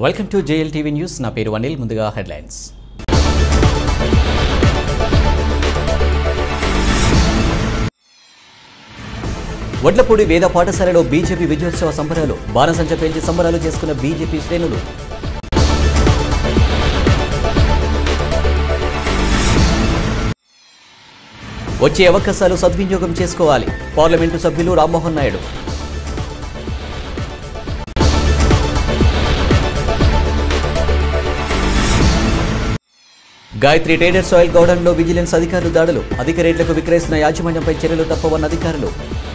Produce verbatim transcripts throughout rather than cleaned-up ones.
Welcome to JLTV news. నా పేరు అనిల్. ముందుగా హెడ్లైన్స్. వడ్లపూడి వేద పాఠశాలలో బీజేపీ విజయోత్సవ సంబరాలు. బాణసంచ పేల్చి సంబరాలు చేసుకున్న బీజేపీ శ్రేణులు. వచ్చే అవకాశాలు సద్వినియోగం చేసుకోవాలి. పార్లమెంటు సభ్యులు రామ్మోహన్ నాయుడు. గాయత్రి ట్రేడర్స్ ఆయిల్ గౌడన్లో విజిలెన్స్ అధికారులు దాడులు. అధిక రేట్లకు విక్రయిస్తున్న యాజమాన్యంపై చర్యలు తప్పవన్న అధికారులు.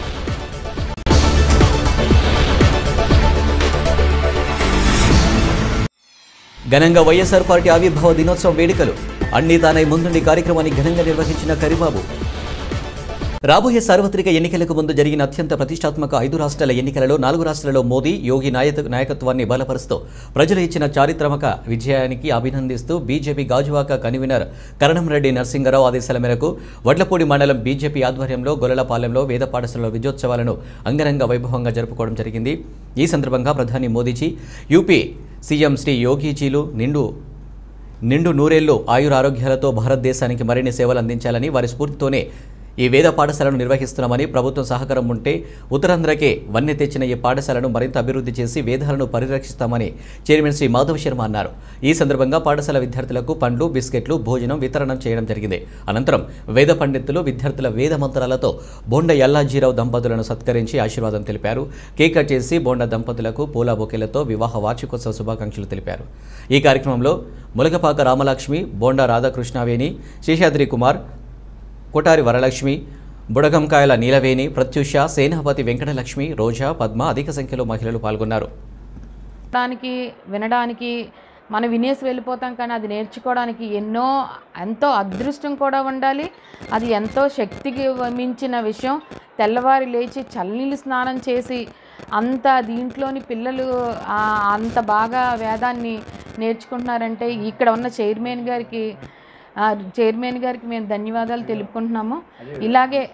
ఘనంగా వైఎస్ఆర్ పార్టీ ఆవిర్భావ దినోత్సవం వేడుకలు. అన్ని తానై ముందుండి కార్యక్రమాన్ని ఘనంగా నిర్వహించిన కరిబాబు. రాబోయే సార్వత్రిక ఎన్నికలకు ముందు జరిగిన అత్యంత ప్రతిష్టాత్మక ఐదు రాష్ట్రాల ఎన్నికలలో నాలుగు రాష్ట్రాలలో మోదీ యోగి నాయకత్వాన్ని బలపరుస్తూ ప్రజలు ఇచ్చిన చారిత్రక విజయానికి అభినందిస్తూ బీజేపీ గాజువాక కన్వీనర్ కరణంరెడ్డి నరసింగరావు ఆదేశాల మేరకు వడ్లపూడి మండలం బీజేపీ ఆధ్వర్యంలో గొల్లలపాలెంలో వేద పాఠశాల విజయోత్సవాలను అంగరంగ వైభవంగా జరుపుకోవడం జరిగింది. ఈ సందర్భంగా ప్రధాని మోదీజీ, యూపీ సీఎం శ్రీ యోగీజీలు నిండు నిండు నూరేళ్లు ఆయురారోగ్యాలతో భారతదేశానికి మరిన్ని సేవలు అందించాలని, వారి స్ఫూర్తితోనే ఈ వేద పాఠశాలను నిర్వహిస్తున్నామని, ప్రభుత్వం సహకారం ఉంటే ఉత్తరాంధ్రకే వన్నె తెచ్చిన ఈ పాఠశాలను మరింత అభివృద్ధి చేసి వేదాలను పరిరక్షిస్తామని చైర్మన్ శ్రీ మాధవ్ శర్మ అన్నారు. ఈ సందర్భంగా పాఠశాల విద్యార్థులకు పండ్లు, బిస్కెట్లు, భోజనం వితరణం చేయడం జరిగింది. అనంతరం వేద పండితులు విద్యార్థుల వేద మంత్రాలతో బొండ యల్లాజీరావు దంపతులను సత్కరించి ఆశీర్వాదం తెలిపారు. కేక్ కట్ చేసి బొండ దంపతులకు పూల బొకేలతో వివాహ వార్షికోత్సవ శుభాకాంక్షలు తెలిపారు. ఈ కార్యక్రమంలో ములగపాక రామలక్ష్మి, బొండ రాధాకృష్ణవేణి, శేషాద్రి కుమార్, కొటారి వరలక్ష్మి, బుడగంకాయల నీలవేణి, ప్రత్యూష, సేనాపతి వెంకటలక్ష్మి, రోజా, పద్మ అధిక సంఖ్యలో మహిళలు పాల్గొన్నారు. దానికి వినడానికి మనం వినేసి వెళ్ళిపోతాం, కానీ అది నేర్చుకోవడానికి ఎన్నో ఎంతో అదృష్టం కూడా ఉండాలి. అది ఎంతో శక్తికి మించిన విషయం. తెల్లవారి లేచి చల్లనీళ్ళు స్నానం చేసి అంత దీంట్లోని పిల్లలు అంత బాగా వేదాన్ని నేర్చుకుంటున్నారంటే ఇక్కడ ఉన్న చైర్మన్ గారికి చైర్మన్ గారికి మేము ధన్యవాదాలు తెలుపుకుంటున్నాము. ఇలాగే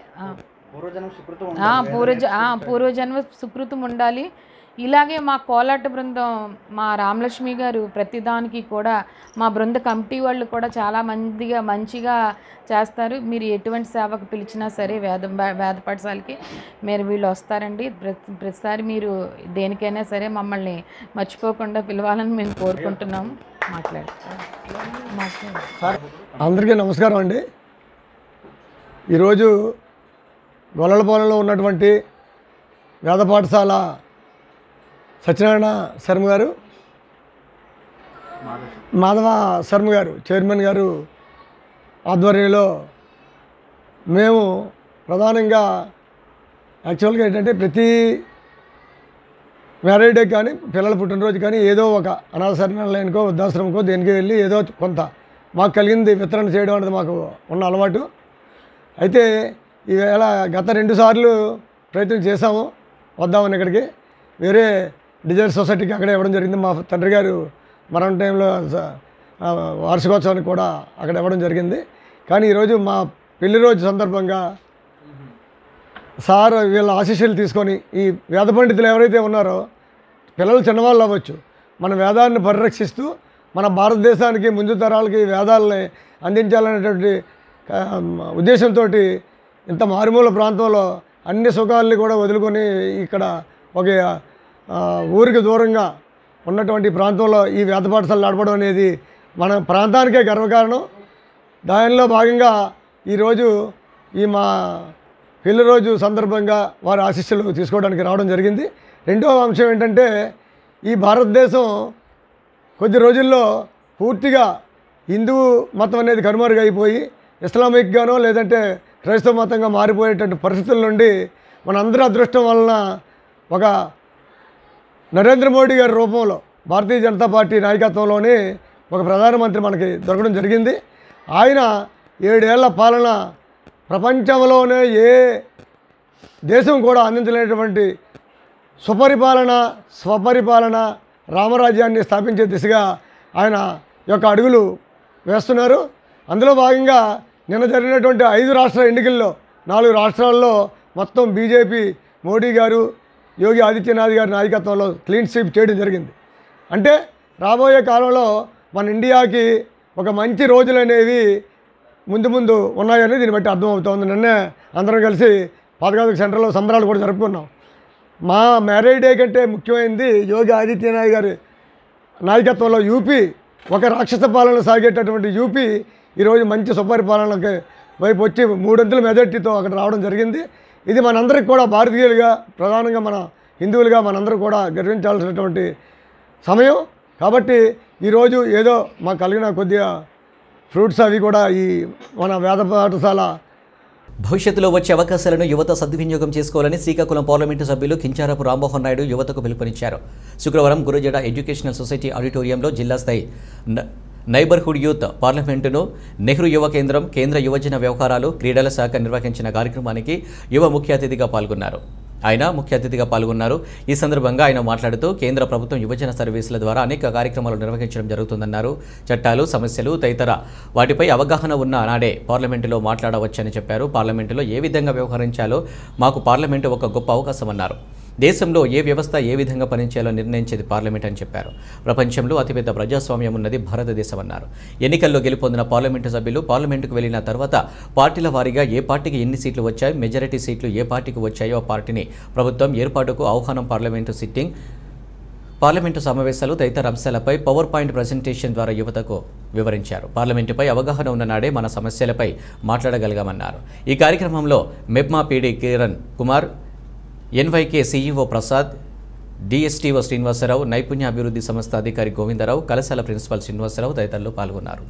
పూర్వజ పూర్వజన్మ సుకృతం ఉండాలి. ఇలాగే మా కోలాట బృందం, మా రామలక్ష్మి గారు ప్రతిదానికి కూడా మా బృంద కమిటీ వాళ్ళు కూడా చాలా మందిగా మంచిగా చేస్తారు. మీరు ఎటువంటి సేవకు పిలిచినా సరే వేద వేద పాఠశాలకి మీరు వీళ్ళు వస్తారండి. ప్రతి ప్రతిసారి మీరు దేనికైనా సరే మమ్మల్ని మర్చిపోకుండా పిలవాలని మేము కోరుకుంటున్నాము. మాట్లాడు మాట్లాడు అందరికీ నమస్కారం అండి. ఈరోజు గొల్లలపాలెంలో ఉన్నటువంటి వేద పాఠశాల సత్యనారాయణ శర్మ గారు, మాధవ శర్మ గారు చైర్మన్ గారు ఆధ్వర్యంలో మేము ప్రధానంగా యాక్చువల్గా ఏంటంటే ప్రతి మ్యారేజ్ డే కానీ పిల్లల పుట్టినరోజు కానీ ఏదో ఒక అనాథ శరణాలయానికో వృద్ధాశ్రమంకో దేనికి వెళ్ళి ఏదో కొంత మాకు కలిగింది వితరణ చేయడం అనేది మాకు ఉన్న అలవాటు. అయితే ఈవేళ గత రెండు సార్లు ప్రయత్నం చేశాము వద్దామని ఇక్కడికి. వేరే డిజైర్ సొసైటీకి అక్కడే ఇవ్వడం జరిగింది. మా తండ్రి గారు మరణ టైంలో వార్షికోత్సవానికి కూడా అక్కడ ఇవ్వడం జరిగింది. కానీ ఈరోజు మా పెళ్లి రోజు సందర్భంగా సార్ వీళ్ళ ఆశీస్సులు తీసుకొని ఈ వేద పండితులు ఎవరైతే ఉన్నారో పిల్లలు చిన్నవాళ్ళు అవ్వచ్చు, మన వేదాన్ని పరిరక్షిస్తూ మన భారతదేశానికి ముందు తరాలకి వేదాలని అందించాలనేటువంటి ఉద్దేశంతో ఇంత మారుమూల ప్రాంతంలో అన్ని సుఖాలని కూడా వదులుకొని ఇక్కడ ఒక ఊరికి దూరంగా ఉన్నటువంటి ప్రాంతంలో ఈ వేద పాఠశాల నడపడం అనేది మన ప్రాంతానికే గర్వకారణం. దానిలో భాగంగా ఈరోజు ఈ మా పెళ్లి రోజు సందర్భంగా వారి ఆశీస్సులు తీసుకోవడానికి రావడం జరిగింది. రెండవ అంశం ఏంటంటే ఈ భారతదేశం కొద్ది రోజుల్లో పూర్తిగా హిందూ మతం అనేది కనుమరుగైపోయి ఇస్లామిక్గానో లేదంటే క్రైస్తవ మతంగా మారిపోయేటువంటి పరిస్థితుల నుండి మనందరి అదృష్టం వలన ఒక నరేంద్ర మోడీ గారి రూపంలో భారతీయ జనతా పార్టీ నాయకత్వంలోనే ఒక ప్రధానమంత్రి మనకి దొరకడం జరిగింది. ఆయన ఏడేళ్ల పాలన ప్రపంచంలోనే ఏ దేశం కూడా అందించలేనటువంటి సుపరిపాలన, స్వపరిపాలన, రామరాజ్యాన్ని స్థాపించే దిశగా ఆయన యొక్క అడుగులు వేస్తున్నారు. అందులో భాగంగా నిన్న జరిగినటువంటి ఐదు రాష్ట్రాల ఎన్నికల్లో నాలుగు రాష్ట్రాల్లో మొత్తం బీజేపీ మోడీ గారు యోగి ఆదిత్యనాథ్ గారి నాయకత్వంలో క్లీన్ స్వీప్ చేయడం జరిగింది. అంటే రాబోయే కాలంలో మన ఇండియాకి ఒక మంచి రోజులు అనేవి ముందు ముందు ఉన్నాయని దీన్ని బట్టి అర్థమవుతోంది. నిన్నే అందరం కలిసి పాతకాల సెంటర్లో సంబరాలు కూడా జరుపుకున్నాం. మా మ్యారేజ్ డే కంటే ముఖ్యమైనది యోగి ఆదిత్యనాథ్ గారి నాయకత్వంలో యూపీ ఒక రాక్షస పాలన సాగేటటువంటి యూపీ ఈరోజు మంచి సుపరిపాలనకి వైపు వచ్చి మూడొంతుల మెజార్టీతో అక్కడ రావడం జరిగింది. ఇది మనందరికి కూడా భారతీయులుగా, ప్రధానంగా మన హిందువులుగా మనందరూ కూడా గర్వించాల్సినటువంటి సమయం. కాబట్టి ఈరోజు ఏదో మాకు కలిగిన కొద్దిగా ఫ్రూట్స్ అవి కూడా ఈ మన వేద పాఠశాల భవిష్యత్తులో వచ్చే అవకాశాలను యువత సద్వినియోగం చేసుకోవాలని శ్రీకాకుళం పార్లమెంటు సభ్యులు కించారపు రామ్మోహన్ నాయుడు యువతకు పిలుపునిచ్చారు. శుక్రవారం గురజాడ ఎడ్యుకేషనల్ సొసైటీ ఆడిటోరియంలో జిల్లా స్థాయి నైబర్హుడ్ యూత్ పార్లమెంటును నెహ్రూ యువ కేంద్రం, కేంద్ర యువజన వ్యవహారాలు, క్రీడల శాఖ నిర్వహించిన కార్యక్రమానికి యువ ముఖ్య అతిథిగా పాల్గొన్నారు. ఆయన ముఖ్య అతిథిగా పాల్గొన్నారు. ఈ సందర్భంగా ఆయన మాట్లాడుతూ కేంద్ర ప్రభుత్వం యువజన సర్వీసుల ద్వారా అనేక కార్యక్రమాలు నిర్వహించడం జరుగుతుందన్నారు. చట్టాలు, సమస్యలు తదితర వాటిపై అవగాహన ఉన్న నాడే పార్లమెంటులో మాట్లాడవచ్చని చెప్పారు. పార్లమెంటులో ఏ విధంగా వ్యవహరించాలో మాకు పార్లమెంటు ఒక గొప్ప అవకాశమన్నారు. దేశంలో ఏ వ్యవస్థ ఏ విధంగా పనిచేయాలో నిర్ణయించేది పార్లమెంట్ అని చెప్పారు. ప్రపంచంలో అతిపెద్ద ప్రజాస్వామ్యం ఉన్నది భారతదేశం అన్నారు. ఎన్నికల్లో గెలుపొందిన పార్లమెంటు సభ్యులు పార్లమెంటుకు వెళ్లిన తర్వాత పార్టీల వారీగా ఏ పార్టీకి ఎన్ని సీట్లు వచ్చాయి, మెజారిటీ సీట్లు ఏ పార్టీకి వచ్చాయో ఆ పార్టీని ప్రభుత్వం ఏర్పాటుకు ఆహ్వానం, పార్లమెంటు సిట్టింగ్, పార్లమెంటు సమావేశాలు తదితర అంశాలపై పవర్ పాయింట్ ప్రజెంటేషన్ ద్వారా యువతకు వివరించారు. పార్లమెంటుపై అవగాహన ఉన్న నాడే మన సమస్యలపై మాట్లాడగలిగామన్నారు. ఈ కార్యక్రమంలో MEPMA PD Kiran Kumar, NYK CEO Prasad, DSTO Srinivasarao, నైపుణ్య అభివృద్ధి సంస్థ అధికారి గోవిందరావు, కళాశాల ప్రిన్సిపల్ శ్రీనివాసరావు తదితరులు పాల్గొన్నారు.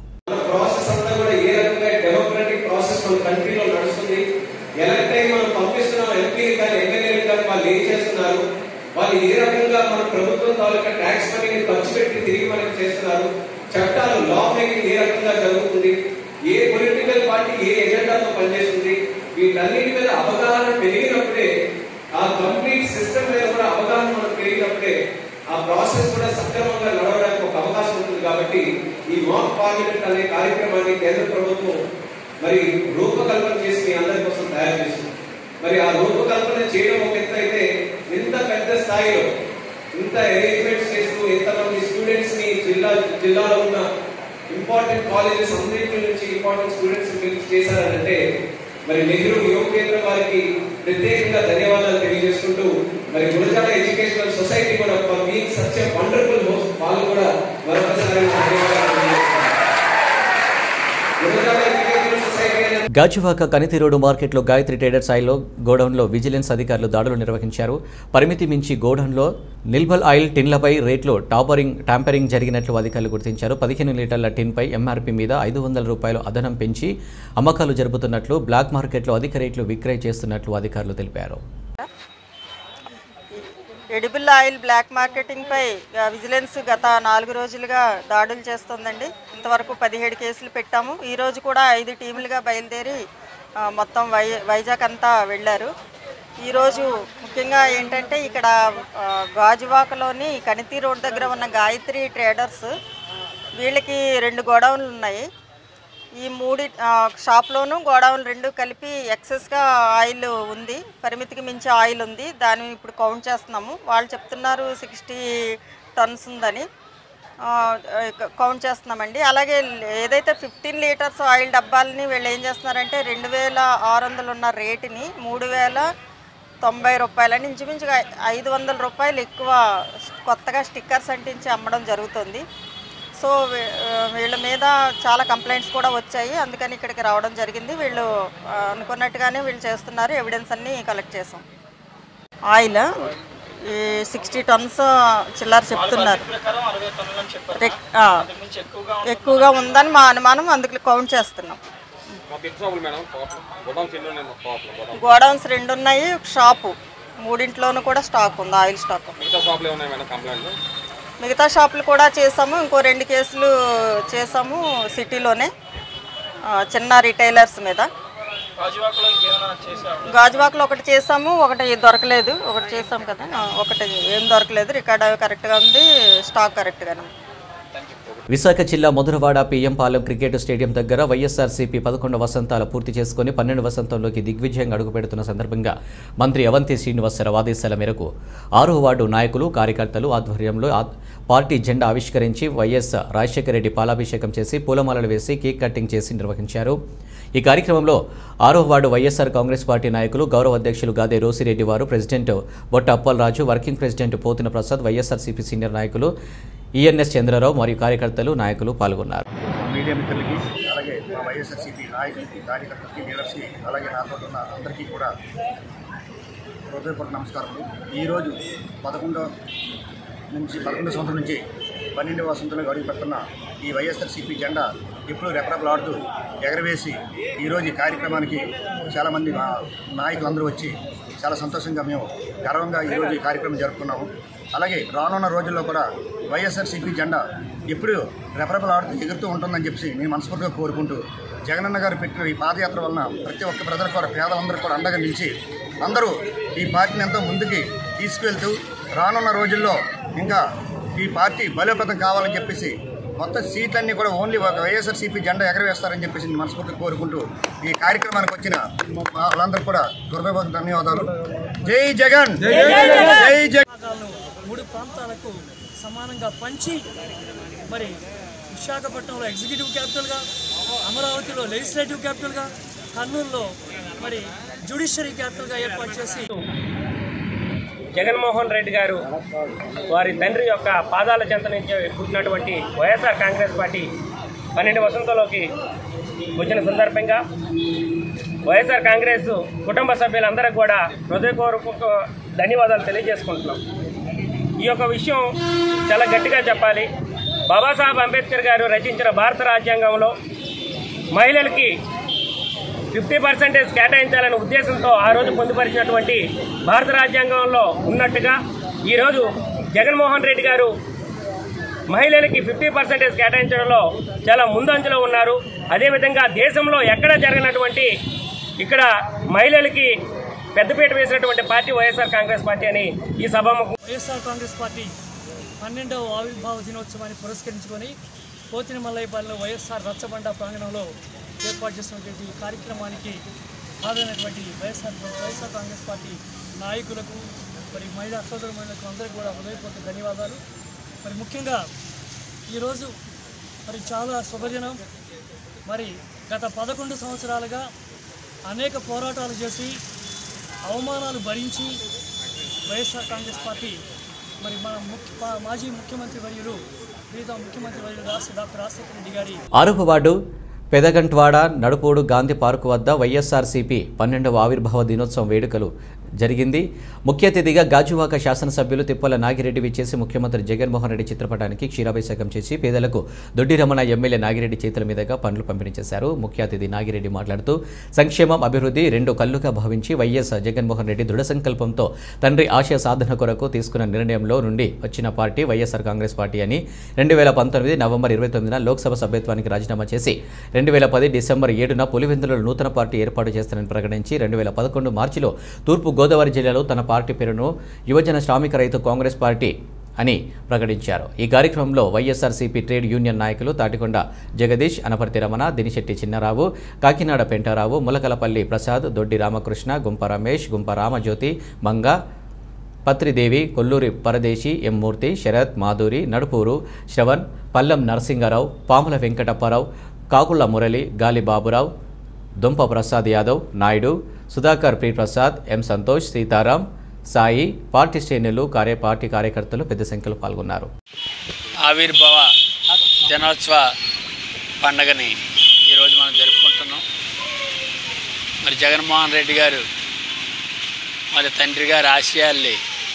చట్టాలు లా మేకింగ్ ఏ రకంగా జరుగుతుంది, ఏ పొలిటికల్ పార్టీ ఏ ఎజెండాతో పనిచేస్తుంది, వీటన్నిటి మీద అవగాహన పెరిగినప్పుడే, ఆ కంప్లీట్ సిస్టమ్ మీద కూడా అవగాహన మనకు పెరిగినప్పుడే ఆ ప్రాసెస్ కూడా సక్రమంగా నడవడానికి ఒక అవకాశం ఉంటుంది. కాబట్టి ఈ మాక్ పార్లమెంట్ అనే కార్యక్రమాన్ని కేంద్ర ప్రభుత్వం మరి రూపకల్పన చేసి మీ అందరి కోసం తయారు చేస్తుంది. మరి ఆ రూపకల్పన చేయడం ఒక ఎత్తు అయితే, ఇంత పెద్ద స్థాయిలో ఇంత అరేంజ్మెంట్స్ చేస్తూ ఎంతమంది స్టూడెంట్స్ ని జిల్లా జిల్లాలో ఉన్న ఇంపార్టెంట్ కాలేజెస్ అన్నింటి నుంచి ఇంపార్టెంట్ స్టూడెంట్స్ పిలిచి చేశారంటే మరి నెహ్రూ యువ కేంద్రం వారికి ప్రత్యేకంగా ధన్యవాదాలు తెలియజేసుకుంటూ, మరి గురజాడ ఎడ్యుకేషనల్ సొసైటీ కూడా for being such a wonderful host, వాళ్ళు కూడా మరొకసారి ధన్యవాదాలు తెలియజేస్తున్నారు. గురజాడ ఎడ్యుకేషనల్ సొసైటీ గాజువాక కనితిరోడు మార్కెట్లో గాయత్రి ట్రేడర్స్ ఆయిల్లో గోడౌన్లో విజిలెన్స్ అధికారులు దాడులు నిర్వహించారు. పరిమితి మించి గోడౌన్లో నిల్బల్ ఆయిల్ టిన్లపై రేట్లో టాపరింగ్ ట్యాంపరింగ్ జరిగినట్లు అధికారులు గుర్తించారు. పదిహేను లీటర్ల టిన్పై ఎంఆర్పీ మీద ఐదు వందల రూపాయలు అదనం పెంచి అమ్మకాలు జరుపుతున్నట్లు, బ్లాక్ మార్కెట్లో అధిక రేట్లు విక్రయ చేస్తున్నట్లు అధికారులు తెలిపారు. ఎడిబుల్ ఆయిల్ బ్లాక్ మార్కెటింగ్పై విజిలెన్స్ గత నాలుగు రోజులుగా దాడులు చేస్తుందండి. ఇంతవరకు పదిహేడు కేసులు పెట్టాము. ఈరోజు కూడా ఐదు టీములుగా బయలుదేరి మొత్తం వై వైజాగ్ అంతా వెళ్ళారు. ఈరోజు ముఖ్యంగా ఏంటంటే ఇక్కడ గాజువాకలోని కనితి రోడ్ దగ్గర ఉన్న గాయత్రి ట్రేడర్స్, వీళ్ళకి రెండు గోడౌన్లు ఉన్నాయి. ఈ మూడి షాప్లోనూ గోడౌన్ రెండు కలిపి ఎక్సెస్గా ఆయిల్ ఉంది, పరిమితికి మించి ఆయిల్ ఉంది. దాన్ని ఇప్పుడు కౌంట్ చేస్తున్నాము. వాళ్ళు చెప్తున్నారు సిక్స్టీ టన్స్ ఉందని కౌంట్ చేస్తున్నామండి. అలాగే ఏదైతే ఫిఫ్టీన్ లీటర్స్ ఆయిల్ డబ్బాలని వీళ్ళు ఏం చేస్తున్నారంటే రెండు వేల ఆరు వందలు ఉన్న రేటుని మూడు వేల తొంభై రూపాయలని ఇంచుమించుగా ఐదు వందల రూపాయలు ఎక్కువ కొత్తగా స్టిక్కర్స్ అంటించి అమ్మడం జరుగుతుంది. సో వీళ్ళ మీద చాలా కంప్లైంట్స్ కూడా వచ్చాయి. అందుకని ఇక్కడికి రావడం జరిగింది. వీళ్ళు అనుకున్నట్టుగానే వీళ్ళు చేస్తున్నారు. ఎవిడెన్స్ అన్నీ కలెక్ట్ చేసాం. ఆయిల్ ఈ సిక్స్టీ టన్స్ చిల్లర చెప్తున్నారు. ఎక్కువగా ఉందని మా అనుమానం, అందుకు కౌంట్ చేస్తున్నాం. గోడౌన్స్ రెండు ఉన్నాయి, షాపు మూడింట్లోనూ కూడా స్టాక్ ఉంది, ఆయిల్ స్టాక్. మిగతా షాపులు కూడా చేసాము. ఇంకో రెండు కేసులు చేసాము సిటీలోనే చిన్న రిటైలర్స్ మీద. గాజువాకలో ఒకటి చేసాము, ఒకటి దొరకలేదు. ఒకటి చేసాము కదా, ఒకటి ఏం దొరకలేదు. రికార్డ్ కరెక్ట్గా ఉంది, స్టాక్ కరెక్ట్గానే ఉంది. విశాఖ జిల్లా మధురవాడ పిఎంపాలెం క్రికెట్ స్టేడియం దగ్గర వైఎస్ఆర్సీపీ పదకొండు వసంతాలు పూర్తి చేసుకుని పన్నెండు వసంతంలోకి దిగ్విజయంగా అడుగుపెడుతున్న సందర్భంగా మంత్రి అవంతి శ్రీనివాసరావు ఆదేశాల మేరకు ఆరో వార్డు నాయకులు, కార్యకర్తలు ఆధ్వర్యంలో పార్టీ జెండా ఆవిష్కరించి వైఎస్ రాజశేఖర రెడ్డి పాలాభిషేకం చేసి పూలమాలలు వేసి కేక్ కటింగ్ చేసి నిర్వహించారు. ఈ కార్యక్రమంలో ఆరో వార్డు వైఎస్ఆర్ కాంగ్రెస్ పార్టీ నాయకులు, గౌరవ అధ్యక్షులు గాదే రోసిరెడ్డి వారు, president Botta Appalaraju, working president Potina Prasad, YSRCP senior నాయకులు ఈఎన్ఎస్ చంద్రరావు మరియు కార్యకర్తలు, నాయకులు పాల్గొన్నారు. మీడియా మిత్రులకి, అలాగే మా వైఎస్ఆర్సీపీ నాయకులకి, కార్యకర్తలకి, లీడర్స్కి, అలాగే నాతో ఉన్న అందరికీ కూడా హృదయపూర్వక నమస్కారాలు. ఈరోజు పదకొండో నుంచి పదకొండో సంవత్సరం నుంచి పన్నెండవ వసంతంలో అడుగు పెడుతున్న ఈ వైఎస్ఆర్సీపీ జెండా ఎప్పుడు రెపరెపలాడుతూ ఎగరవేసి ఈరోజు ఈ కార్యక్రమానికి చాలామంది మా నాయకులందరూ వచ్చి చాలా సంతోషంగా మేము గర్వంగా ఈరోజు ఈ కార్యక్రమం జరుపుకున్నాము. అలాగే రానున్న రోజుల్లో కూడా వైఎస్ఆర్సీపీ జెండా ఎప్పుడు రెపరెపలాడుతూ ఎగురుతూ ఉంటుందని చెప్పి నేను మనస్ఫూర్తిగా కోరుకుంటూ, జగనన్న గారు పెట్టిన ఈ పాదయాత్ర వలన ప్రతి ఒక్క ప్రజలకు కూడా, పేదలందరూ కూడా అండగా నిలిచి అందరూ ఈ పార్టీని ఎంతో ముందుకి తీసుకువెళ్తూ రానున్న రోజుల్లో ఇంకా ఈ పార్టీ బలోపేతం కావాలని చెప్పేసి మొత్తం సీట్లన్నీ కూడా ఓన్లీ ఒక వైఎస్ఆర్సీపీ జెండా ఎగరవేస్తారని చెప్పేసి నేను మనస్ఫూర్తిగా కోరుకుంటూ ఈ కార్యక్రమానికి వచ్చిన వాళ్ళందరూ కూడా హృదయపూర్వక ధన్యవాదాలు. జై జగన్, జై జగన్. మూడు ప్రాంతాలకు సమానంగా పంచి మరి విశాఖపట్నంలో ఎగ్జిక్యూటివ్ క్యాపిటల్గా, అమరావతిలో లెజిస్లేటివ్ క్యాపిటల్గా, కర్నూలులో మరి జ్యుడిషియరీ క్యాపిటల్గా ఏర్పాటు చేసి జగన్మోహన్ రెడ్డి గారు వారి తండ్రి యొక్క పాదాల చెంత నుంచి పుట్టినటువంటి వైఎస్ఆర్ కాంగ్రెస్ పార్టీ పన్నెండు వసంతంలోకి వచ్చిన సందర్భంగా వైఎస్ఆర్ కాంగ్రెస్ కుటుంబ సభ్యులందరికీ కూడా హృదయపూర్వక ధన్యవాదాలు తెలియజేసుకుంటున్నాం. ఈ యొక్క విషయం చాలా గట్టిగా చెప్పాలి. బాబాసాహెబ్ అంబేద్కర్ గారు రచించిన భారత రాజ్యాంగంలో మహిళలకి ఫిఫ్టీ పర్సెంటేజ్ కేటాయించాలనే ఉద్దేశంతో ఆ రోజు పొందుపరిచినటువంటి భారత రాజ్యాంగంలో ఉన్నట్టుగా ఈరోజు జగన్మోహన్ రెడ్డి గారు మహిళలకి ఫిఫ్టీ పర్సెంటేజ్ కేటాయించడంలో చాలా ముందంజలో ఉన్నారు. అదేవిధంగా దేశంలో ఎక్కడ జరగనటువంటి ఇక్కడ మహిళలకి పెద్దపీట వేసినటువంటి పార్టీ వైఎస్ఆర్ కాంగ్రెస్ పార్టీ అని ఈ సభాముఖం. వైఎస్ఆర్ కాంగ్రెస్ పార్టీ పన్నెండవ ఆవిర్భావ దినోత్సవాన్ని పురస్కరించుకొని పోతిన మల్లయ్యపాలెంలో వైఎస్ఆర్ రచ్చబండ ప్రాంగణంలో ఏర్పాటు చేసినటువంటి కార్యక్రమానికి హాజరైనటువంటి వైఎస్ఆర్ వైఎస్ఆర్ కాంగ్రెస్ పార్టీ నాయకులకు, మరి మహిళా సోదరు మహిళలకు అందరికీ కూడా హృదయపూర్వక ధన్యవాదాలు. మరి ముఖ్యంగా ఈరోజు మరి చాలా శుభదినం. మరి గత పదకొండు సంవత్సరాలుగా అనేక పోరాటాలు చేసి అవమానాలు భరించి వైఎస్ఆర్ కాంగ్రెస్ పార్టీ మరి మన ముఖ్య మాజీ ముఖ్యమంత్రి వర్యులు ప్రీతం ముఖ్యమంత్రి వర్యులు రాష్ట్ర డాక్టర్ రాజశేఖర రెడ్డి గారి ఆరవ వార్డు పెదగంట్వాడ నడుపూడు గాంధీ పార్కు వద్ద వైఎస్ఆర్సీపీ పన్నెండవ ఆవిర్భావ దినోత్సవం వేడుకలు జరిగింది. ముఖ్య అతిథిగా గాజువాక శాసనసభ్యులు తిప్పల నాగిరెడ్డి విచ్చేసి ముఖ్యమంత్రి జగన్మోహన్ రెడ్డి చిత్రపటానికి క్షీరాభిషేకం చేసి పేదలకు దొడ్డి రమణ ఎమ్మెల్యే నాగిరెడ్డి చేతుల మీదుగా పనులు పంపిణీ చేశారు. ముఖ్య అతిథి నాగిరెడ్డి మాట్లాడుతూ సంక్షేమం, అభివృద్ధి రెండు కళ్ళుగా భావించి వైఎస్ జగన్మోహన్ రెడ్డి దృఢ సంకల్పంతో తండ్రి ఆశయ సాధన కొరకు తీసుకున్న నిర్ణయంలో నుండి వచ్చిన పార్టీ వైఎస్ఆర్ కాంగ్రెస్ పార్టీ అని రెండు వేల పంతొమ్మిది నవంబర్ ఇరవై తొమ్మిదిన లోక్సభ సభ్యత్వానికి రాజీనామా చేసి రెండు వేల పది డిసెంబర్ ఏడున పులివెందులలో నూతన పార్టీ ఏర్పాటు చేస్తానని ప్రకటించి రెండు వేల పదకొండు మార్చిలో తూర్పు గోదావరి జిల్లాలో తన పార్టీ పేరును యువజన శ్రామిక రైతు కాంగ్రెస్ పార్టీ అని ప్రకటించారు. ఈ కార్యక్రమంలో వైఎస్ఆర్సీపీ ట్రేడ్ యూనియన్ నాయకులు తాటికొండ జగదీష్, అనపర్తి రమణ, దినిశెట్టి చిన్నారావు, కాకినాడ పెంటారావు, ములకలపల్లి ప్రసాద్, దొడ్డి రామకృష్ణ, గుంప రమేష్, గుంప రామజ్యోతి, మంగ, పత్రిదేవి, కొల్లూరి పరదేశి, ఎం మూర్తి, శరత్, మాధురి, నడుపూరు శ్రవణ్, పల్లం నరసింగారావు, పాముల వెంకటప్పారావు, కాకుళ్ల మురళి, గాలి బాబురావు, దుంప ప్రసాద్ యాదవ్, నాయుడు, సుధాకర్ ప్రీ ప్రసాద్, ఎం సంతోష్, సీతారాం, సాయి, పార్టీ శ్రేణులు, కార్య పార్టీ కార్యకర్తలు పెద్ద సంఖ్యలో పాల్గొన్నారు. ఆవిర్భావ దినోత్సవ పండగని ఈరోజు మనం జరుపుకుంటున్నాం. మరి జగన్మోహన్ రెడ్డి గారు మరి తండ్రి గారి ఆశయాల్ని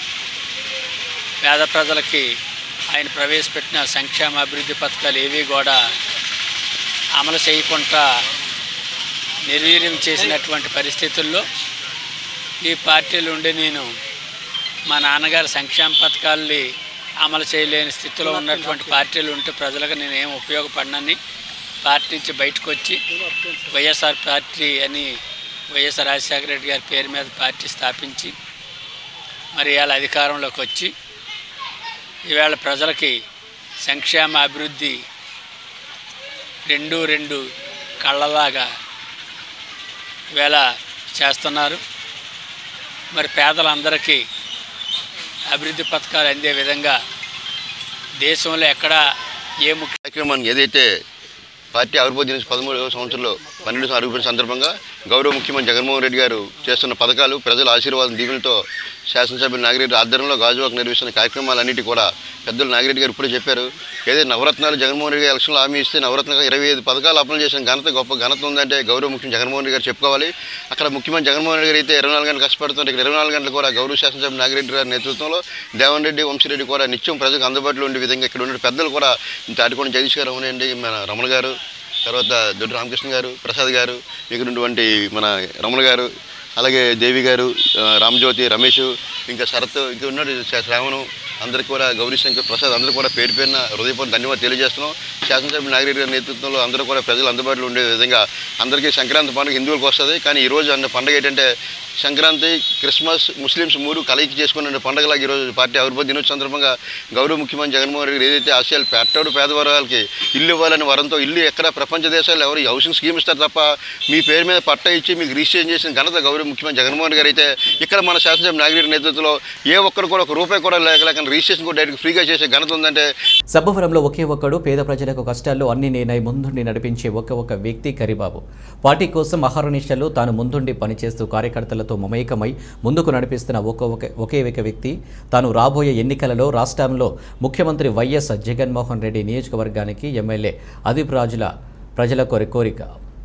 పేద ప్రజలకి ఆయన ప్రవేశపెట్టిన సంక్షేమ అభివృద్ధి పథకాలు ఏవి కూడా అమలు చేయకుండా నిర్వీర్యం చేసినటువంటి పరిస్థితుల్లో ఈ పార్టీలు ఉండి నేను మా నాన్నగారి సంక్షేమ పథకాలని అమలు చేయలేని స్థితిలో ఉన్నటువంటి పార్టీలు ఉంటే ప్రజలకు నేను ఏం ఉపయోగపడినని పార్టీ నుంచి బయటకు వచ్చి వైఎస్ఆర్ పార్టీ అని వైఎస్ఆర్ రాజశేఖర రెడ్డి గారి పేరు మీద పార్టీ స్థాపించి మరి ఇవాళ అధికారంలోకి వచ్చి ఈవేళ ప్రజలకి సంక్షేమ అభివృద్ధి రెండు రెండు కళ్ళలాగా ఈవేళ చేస్తున్నారు. మరి పేదలందరికీ అభివృద్ధి పథకాలు అందే విధంగా దేశంలో ఎక్కడ ఏ ముఖ్య కార్యక్రమాన్ని ఏదైతే పార్టీ ఆవిర్భావ దినోత్సవం పదమూడవ సంవత్సరంలో పన్నెండు అడుగుపెట్టిన సందర్భంగా గౌరవ ముఖ్యమంత్రి జగన్మోహన్ రెడ్డి గారు చేస్తున్న పథకాలు ప్రజల ఆశీర్వాదం దీవెనతో శాసనసభ్యులు నాగిరెడ్డి ఆధ్వర్యంలో గాజువాక నిర్వహిస్తున్న కార్యక్రమాలన్నిటి కూడా పెద్దలు నాగిరెడ్డి గారు ఇప్పుడే చెప్పారు. ఏదైతే నవరత్నాలు జగన్మోహన్ రెడ్డి గారు ఎలక్షన్లో హామీ ఇస్తే నవరత్నాలు ఇరవై ఐదు పథకాలు అమలు చేసిన ఘనత గొప్ప ఘనత ఉందంటే గౌరవ ముఖ్యమంత్రి జగన్మోహన్ రెడ్డి గారు చెప్పుకోవాలి. అక్కడ ముఖ్యమంత్రి జగన్మోహన్ రెడ్డి గారు అయితే ఇరవై నాలుగు గంటలు కష్టపడుతుంటే ఇక్కడ ఇరవై నాలుగు గంటలు కూడా గౌరవ శాసనసభ్యులు నాగిరెడ్డి గారి నేతృత్వంలో దేవన్ రెడ్డి వంశీరెడ్డి కూడా నిత్యం ప్రజలకు అందుబాటులో ఉండే విధంగా ఇక్కడ ఉన్న పెద్దలు కూడా తాటికొండ జగదీష్ గారు అవునండి, మన రమణ గారు, తర్వాత దొడ్డి రామకృష్ణ గారు, ప్రసాద్ గారు, ఇక్కడ ఉన్నటువంటి మన రమణ గారు, అలాగే దేవి గారు, రామజ్యోతి, రమేష్, ఇంకా శరత్, ఇంకా ఉన్న శ్రావణం, అందరికీ కూడా గౌరీ శంకర్, ప్రసాద్ అందరూ కూడా పేరు పేరున హృదయపూర్వక ధన్యవాదాలు తెలియజేస్తున్నాం. శాసనసభ్యులు నాగిరెడ్డి గారి నేతృత్వంలో అందరూ కూడా ప్రజలు అందుబాటులో ఉండే విధంగా అందరికీ సంక్రాంతి పండుగ హిందువులకు వస్తుంది. కానీ ఈరోజు అన్న పండుగ ఏంటంటే సంక్రాంతి, క్రిస్మస్, ముస్లిమ్స్ మూడు కలయికి చేసుకున్న పండుగలాగా ఈరోజు పార్టీ ఆవిర్భావ దినోత్సవం సందర్భంగా గౌరవ ముఖ్యమంత్రి జగన్మోహన్ రెడ్డి ఏదైతే ఆశయాలు పెట్టాడు పేదవర్గాలకి ఇల్లు ఇవ్వాలని వరంతో ఇల్లు ఎక్కడ ప్రపంచ దేశాల్లో ఎవరు హౌసింగ్ స్కీమ్ ఇస్తారు తప్ప మీ పేరు మీద పట్టా ఇచ్చి మీకు రిజిస్ట్రేషన్ చేసిన ఘనత గౌరవ ముఖ్యమంత్రి జగన్మోహన్ రెడ్డి గారు అయితే ఇక్కడ మన శాసనసభ నాగిరెడ్డి నేతృత్వంలో ఏ ఒక్కరు కూడా ఒక రూపాయి కూడా లేక లేక రిజిస్ట్రేషన్ కూడా డైరెక్ట్ ఫ్రీగా చేసే ఘనత ఉందంటే సబ్బవరంలో ఒకే ఒక్కడు పేద ప్రజలకు కష్టాల్లో అన్ని నేనై ముందుండి నడిపించే ఒకే ఒక వ్యక్తి కరిబాబు. పార్టీ కోసం అహర్నిశలు తాను ముందుండి పనిచేస్తూ కార్యకర్తలతో మమేకమై ముందుకు నడిపిస్తున్న ఒకే ఒకే ఒక వ్యక్తి. తాను రాబోయే ఎన్నికలలో రాష్ట్రంలో ముఖ్యమంత్రి వైఎస్ జగన్మోహన్ రెడ్డి నియోజకవర్గానికి ఎమ్మెల్యే అదీప్ రాజుల ప్రజల కోరి కోరిక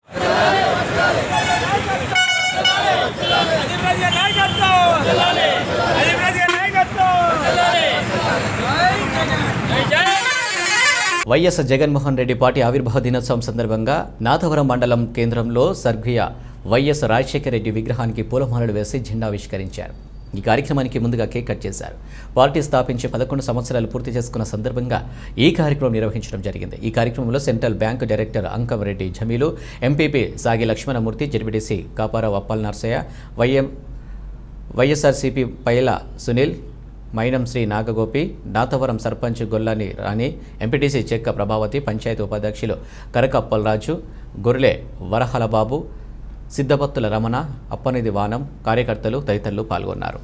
వైఎస్ జగన్మోహన్ రెడ్డి పార్టీ ఆవిర్భావ దినోత్సవం సందర్భంగా నాథవరం మండలం కేంద్రంలో స్వర్గీయ వైఎస్ రాజశేఖర రెడ్డి విగ్రహానికి పూలమాలలు వేసి జెండా ఆవిష్కరించారు. ఈ కార్యక్రమానికి ముందుగా కేక్ కట్ చేశారు. పార్టీ స్థాపించి పదకొండు సంవత్సరాలు పూర్తి చేసుకున్న సందర్భంగా ఈ కార్యక్రమం నిర్వహించడం జరిగింది. ఈ కార్యక్రమంలో central bank director Ankamreddy Jamilu, MPP Sagi Lakshmanamurthy, ZPTC Kaparao Appal Narsaiah, YM YSRCP Paila Sunil, Mainam Shri Nagagopi, Nathavaram sarpanch Gollani Rani, MPTC Chekka Prabhavati, panchayat ఉపాధ్యక్షులు కరకప్పలరాజు, గొర్రె వరహలబాబు, సిద్ధభత్తుల రమణ, అప్పనిది వానం, కార్యకర్తలు తదితరులు పాల్గొన్నారు.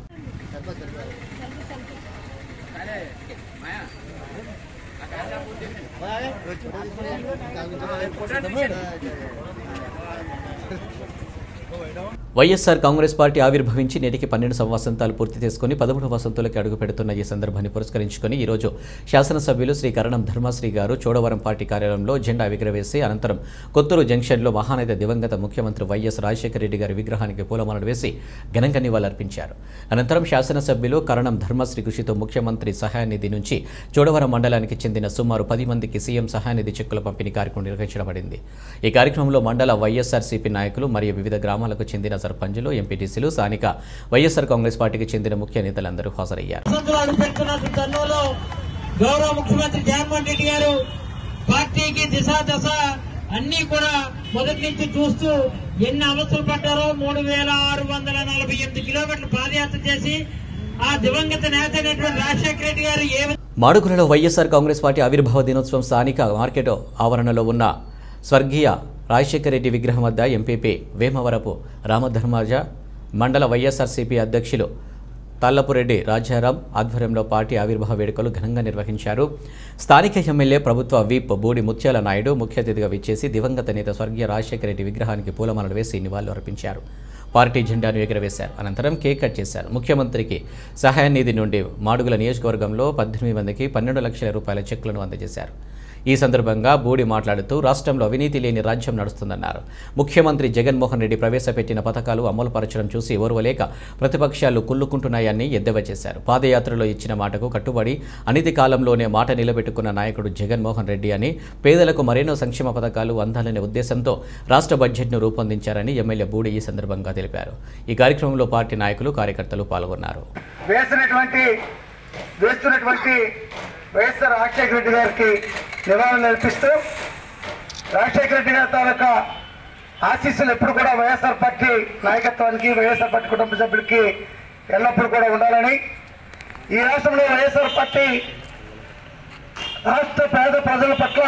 వైఎస్ఆర్ కాంగ్రెస్ పార్టీ ఆవిర్భవించి నేటికి పన్నెండు సంవత్సరాలు పూర్తి చేసుకుని పదమూడు వసంతులకి అడుగు పెడుతున్న ఈ సందర్భాన్ని పురస్కరించుకుని ఈరోజు శాసనసభ్యులు శ్రీ కరణం ధర్మశ్రీ గారు చోడవరం పార్టీ కార్యాలయంలో జెండా ఎగురవేసి అనంతరం కొత్తూరు జంక్షన్లో మహానేత దివంగత ముఖ్యమంత్రి వైఎస్ రాజశేఖర రెడ్డి గారి విగ్రహానికి పూలమాలలు వేసి ఘనంగా నివాళులర్పించారు. అనంతరం శాసనసభ్యులు కరణం ధర్మశ్రీ కృషితో ముఖ్యమంత్రి సహాయనిధి నుంచి చోడవరం మండలానికి చెందిన సుమారు పది మందికి సీఎం సహాయనిధి చెక్కుల పంపిణీ కార్యక్రమం నిర్వహించబడింది. ఈ కార్యక్రమంలో మండల వైఎస్ఆర్సీపీ నాయకులు మరియు వివిధ గ్రామాలకు చెందిన సర్పంచులు, ఎంపీటీసీలు, స్థానిక వైఎస్ఆర్ కాంగ్రెస్ పార్టీకి చెందిన ముఖ్య నేతలందరూ హాజరయ్యారు. గౌరవ ముఖ్యమంత్రి జగన్మోహన్ రెడ్డి గారు పార్టీకి దిశ దశ అన్ని కూడా మొదటి నుంచి చూస్తూ ఎన్ని అవస్థలు పడ్డారో మూడు వేల ఆరు వందల నలభై ఎనిమిది కిలోమీటర్లు పాదయాత్ర చేసి ఆ దివంగత నేత అయినటువంటి రాజశేఖర రెడ్డి గారు ఏ మాడుగులలో వైఎస్ఆర్ కాంగ్రెస్ పార్టీ ఆవిర్భావ దినోత్సవం స్థానిక మార్కెట్ ఆవరణలో ఉన్న స్వర్గీయ రాజశేఖర రెడ్డి విగ్రహం వద్ద ఎంపీపీ వేమవరపు రామధర్మాజ, మండల వైఎస్ఆర్సీపీ అధ్యక్షులు తాళ్లపురెడ్డి రాజారాం ఆధ్వర్యంలో పార్టీ ఆవిర్భావ వేడుకలు ఘనంగా నిర్వహించారు. స్థానిక ఎమ్మెల్యే ప్రభుత్వ వీప్ బూడి ముత్యాల నాయుడు ముఖ్య అతిథిగా విచ్చేసి దివంగత నేత స్వర్గీయ రాజశేఖర రెడ్డి విగ్రహానికి పూలమాలలు వేసి నివాళులు అర్పించారు. పార్టీ జెండాను ఎగురవేశారు. అనంతరం కేక్ కట్ చేశారు. ముఖ్యమంత్రికి సహాయ నిధి నుండి మాడుగుల నియోజకవర్గంలో పద్దెనిమిది మందికి పన్నెండు లక్షల రూపాయల చెక్కులను అందజేశారు. ఈ సందర్భంగా బూడి మాట్లాడుతూ రాష్ట్రంలో అవినీతి లేని రాజ్యం నడుస్తుందన్నారు. ముఖ్యమంత్రి జగన్మోహన్ రెడ్డి ప్రవేశపెట్టిన పథకాలు అమలు పరచడం చూసి ఓర్వలేక ప్రతిపక్షాలు కుళ్ళుకుంటున్నాయని ఎద్దేవా చేశారు. పాదయాత్రలో ఇచ్చిన మాటకు కట్టుబడి అనతి కాలంలోనే మాట నిలబెట్టుకున్న నాయకుడు జగన్మోహన్ రెడ్డి అని, పేదలకు మరెన్నో సంక్షేమ పథకాలు అందాలనే ఉద్దేశంతో రాష్ట్ర బడ్జెట్ను రూపొందించారని ఎమ్మెల్యే బూడి ఈ సందర్భంగా తెలిపారు. ఈ కార్యక్రమంలో పార్టీ నాయకులు, కార్యకర్తలు పాల్గొన్నారు. వైఎస్ఆర్ రాజశేఖర రెడ్డి గారికి నివాళులు అర్పిస్తూ రాజశేఖర రెడ్డి గారి తాలూకా ఆశీస్సులు ఎప్పుడు కూడా వైఎస్ఆర్ పార్టీ నాయకత్వానికి, వైఎస్ఆర్ పార్టీ కుటుంబ సభ్యులకి ఎల్లప్పుడూ కూడా ఉండాలని, ఈ రాష్ట్రంలో వైఎస్ఆర్ పార్టీ రాష్ట్ర పేద ప్రజల పట్ల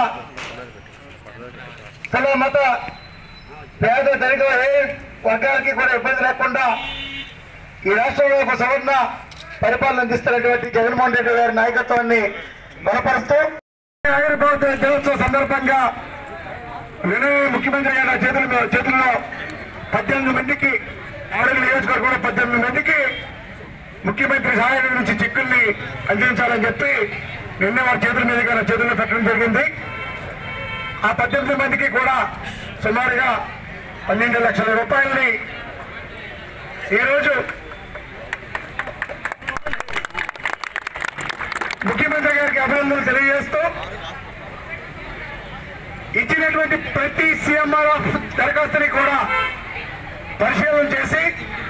కుల మత పేద ధనిక ఏ వర్గాలకి కూడా ఇబ్బంది లేకుండా ఈ రాష్ట్రంలో ఒక సవర్ణ పరిపాలన అందిస్తున్నటువంటి జగన్మోహన్ రెడ్డి గారి నాయకత్వాన్ని బలపరుస్తూ ఆవిర్భావ దినోత్సవ సందర్భంగా నిన్న ముఖ్యమంత్రి గారి చేతుల చేతుల్లో పద్దెనిమిది మందికి ఆరోగ్య నియోజకవర్గంలో పద్దెనిమిది మందికి ముఖ్యమంత్రి సహాయ నిధి నుంచి చెక్కుల్ని అందించాలని చెప్పి నిన్న వారి చేతుల మీదుగా నా చేతుల్లో పెట్టడం జరిగింది. ఆ పద్దెనిమిది మందికి కూడా సుమారుగా పన్నెండు లక్షల రూపాయలని ఈరోజు ముఖ్యమంత్రి గారికి అభినందనలు తెలియజేస్తూ ఇచ్చినటువంటి ప్రతి సీఎంఆర్ దరఖాస్తుని కూడా పరిశీలన చేసి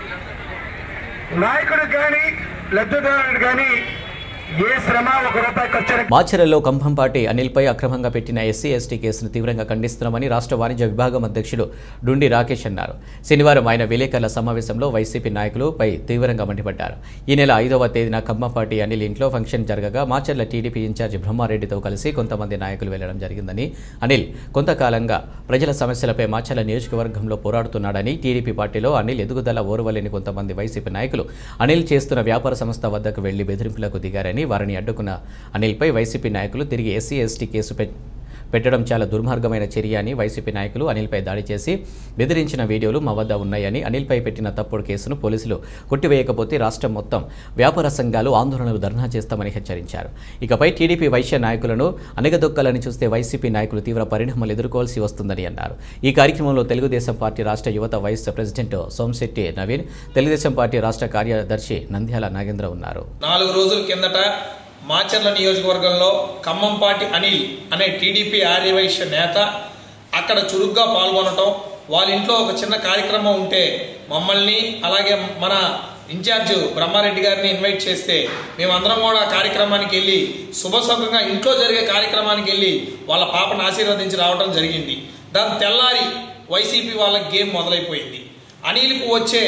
నాయకుడికి కానీ లబ్ధిదారుడికి కానీ ఏ శ్రమ ఒక రూపాయి ఖర్చు మాచర్లలో కంభంపాటి అనిల్పై అక్రమంగా పెట్టిన ఎస్సీ ఎస్టీ కేసును తీవ్రంగా ఖండిస్తున్నామని రాష్ట్ర వాణిజ్య విభాగం అధ్యక్షుడు డుండి రాకేష్ అన్నారు. శనివారం ఆయన విలేకరుల సమావేశంలో వైసీపీ నాయకులపై తీవ్రంగా మండిపడ్డారు. ఈ నెల ఐదవ తేదీన కంభంపాటి అనిల్ ఇంట్లో ఫంక్షన్ జరగగా మాచర్ల టీడీపీ ఇన్ఛార్జి బ్రహ్మారెడ్డితో కలిసి కొంతమంది నాయకులు వెళ్లడం జరిగిందని, అనిల్ కొంతకాలంగా ప్రజల సమస్యలపై మాచర్ల నియోజకవర్గంలో పోరాడుతున్నాడని, టీడీపీ పార్టీలో అనిల్ ఎదుగుదల ఓర్వలేని కొంతమంది వైసీపీ నాయకులు అనిల్ చేస్తున్న వ్యాపార సంస్థ వద్దకు వెళ్లి బెదిరింపులకు దిగారని, వారిని అడ్డుకున్న అనిల్పై వైసీపీ నాయకులు తిరిగి ఎస్సీ ఎస్టీ కేసు పెట్టడం చాలా దుర్మార్గమైన చర్య అని వైసీపీ నాయకులు అనిల్పై దాడి చేసి బెదిరించిన వీడియోలు మా వద్ద ఉన్నాయని, అనిల్పై పెట్టిన తప్పుడు కేసును పోలీసులు కొట్టివేయకపోతే రాష్ట్రం మొత్తం వ్యాపార సంఘాలు ఆందోళనలు ధర్నా చేస్తామని హెచ్చరించారు. ఇకపై టీడీపీ వైశ్య నాయకులను అణగదొక్కాలని చూస్తే వైసీపీ నాయకులు తీవ్ర పరిణామాలు ఎదుర్కోవాల్సి వస్తుందని అన్నారు. ఈ కార్యక్రమంలో తెలుగుదేశం పార్టీ రాష్ట్ర యువత vice president Somasetti Naveen, Telugudesam party రాష్ట్ర కార్యదర్శి నంద్యాల నాగేంద్ర ఉన్నారు. నాలుగు రోజుల కిందట మాచర్ల నియోజకవర్గంలో ఖమ్మంపాటి అనిల్ అనే టీడీపీ ఆర్యవైశ్య నేత అక్కడ చురుగ్గా పాల్గొనటం, వాళ్ళ ఇంట్లో ఒక చిన్న కార్యక్రమం ఉంటే మమ్మల్ని అలాగే మన ఇన్ఛార్జ్ బ్రహ్మారెడ్డి గారిని ఇన్వైట్ చేస్తే మేమందరం కూడా కార్యక్రమానికి వెళ్ళి శుభసుఖంగా ఇంట్లో జరిగే కార్యక్రమానికి వెళ్ళి వాళ్ళ పాపను ఆశీర్వదించి రావడం జరిగింది. దాని తెల్లారి వైసీపీ వాళ్ళ గేమ్ మొదలైపోయింది. అనిల్కు వచ్చే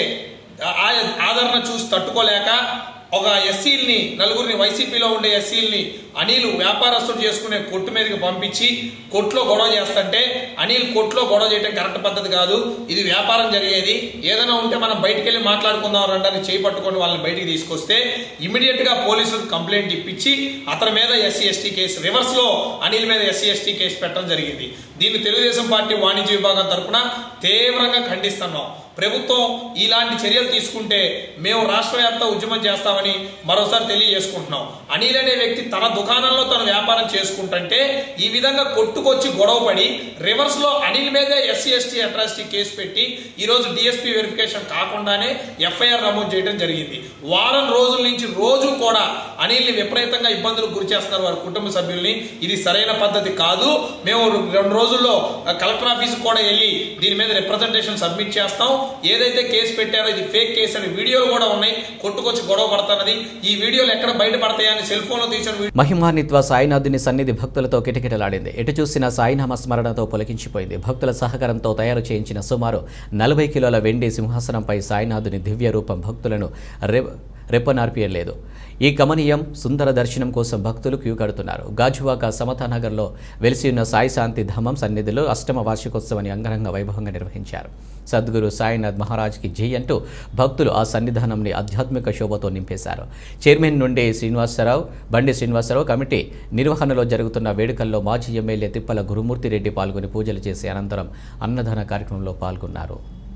ఆదరణ చూసి తట్టుకోలేక ఒక ఎస్సీల్ని నలుగురిని వైసీపీలో ఉండే ఎస్సీల్ని అనిల్ వ్యాపారస్తుడు చేసుకునే కొట్టు మీదకి పంపించి కొట్లో గొడవ చేస్తుంటే, అనిల్ కొట్లో గొడవ చేయడం కరెక్ట్ పద్ధతి కాదు, ఇది వ్యాపారం జరిగేది, ఏదైనా ఉంటే మనం బయటికి వెళ్ళి మాట్లాడుకుందాం రండి చేయి పట్టుకొని వాళ్ళని బయటికి తీసుకొస్తే ఇమీడియట్ గా పోలీసులకు కంప్లైంట్ ఇప్పించి అతని మీద ఎస్సీ ఎస్టీ కేసు రివర్స్ లో అనిల్ మీద ఎస్సీ ఎస్టీ కేసు పెట్టడం జరిగింది. దీన్ని తెలుగుదేశం పార్టీ వాణిజ్య విభాగం తరఫున తీవ్రంగా ఖండిస్తున్నాం. ప్రభుత్వం ఇలాంటి చర్యలు తీసుకుంటే మేము రాష్ట్ర వ్యాప్త ఉద్యమం చేస్తామని మరోసారి తెలియజేసుకుంటున్నాం. అనిల్ అనే వ్యక్తి తన దుకాణంలో తన వ్యాపారం చేసుకుంటుంటే ఈ విధంగా కొట్టుకొచ్చి గొడవపడి రివర్స్ లో అనిల్ మీదే ఎస్సీ ఎస్టీ అట్రాసిటీ కేసు పెట్టి ఈ రోజు డిఎస్పీ వెరిఫికేషన్ కాకుండానే ఎఫ్ఐఆర్ నమోదు చేయడం జరిగింది. వారం రోజుల నుంచి రోజు కూడా అనిల్ ని విపరీతంగా ఇబ్బందులకు గురి చేస్తున్నారు వారి కుటుంబ సభ్యుల్ని. ఇది సరైన పద్ధతి కాదు. మేము రెండు రోజుల్లో కలెక్టర్ ఆఫీస్ కూడా వెళ్ళి దీని మీద రిప్రజెంటేషన్ సబ్మిట్ చేస్తాం. ఏదైతే కేసు పెట్టారో ఇది ఫేక్ కేసు అని వీడియోలు కూడా ఉన్నాయి. కొట్టుకొచ్చి గొడవ పడుతున్నది. ఈ వీడియోలు ఎక్కడ బయటపడతాయని సెల్ ఫోన్ లో తీసిన మహిమాన్విత్వ సాయినాథుని సన్నిధి భక్తులతో కిటకిటలాడింది. ఎటు చూసిన సాయినామ స్మరణతో పొలకించిపోయింది. భక్తుల సహకారంతో తయారు చేయించిన సుమారు నలభై కిలోల వెండి సింహాసనంపై సాయినాథుని దివ్య రూపం భక్తులను రె రెప్పనార్పియలేదు. ఈ గమనీయం సుందర దర్శనం కోసం భక్తులు క్యూ కడుతున్నారు. గాజువాక సమతానగర్లో వెలిసి ఉన్న సాయి శాంతి ధామం సన్నిధిలో అష్టమ వార్షికోత్సవాన్ని అంగరంగ వైభవంగా నిర్వహించారు. సద్గురు సాయినాథ్ మహారాజ్కి జై అంటూ భక్తులు ఆ సన్నిధానంని ఆధ్యాత్మిక శోభతో నింపేశారు. చైర్మన్ నుండి శ్రీనివాసరావు బండి శ్రీనివాసరావు కమిటీ నిర్వహణలో జరుగుతున్న వేడుకల్లో మాజీ ఎమ్మెల్యే తిప్పల గురుమూర్తిరెడ్డి పాల్గొని పూజలు చేసి అనంతరం అన్నదాన కార్యక్రమంలో పాల్గొన్నారు.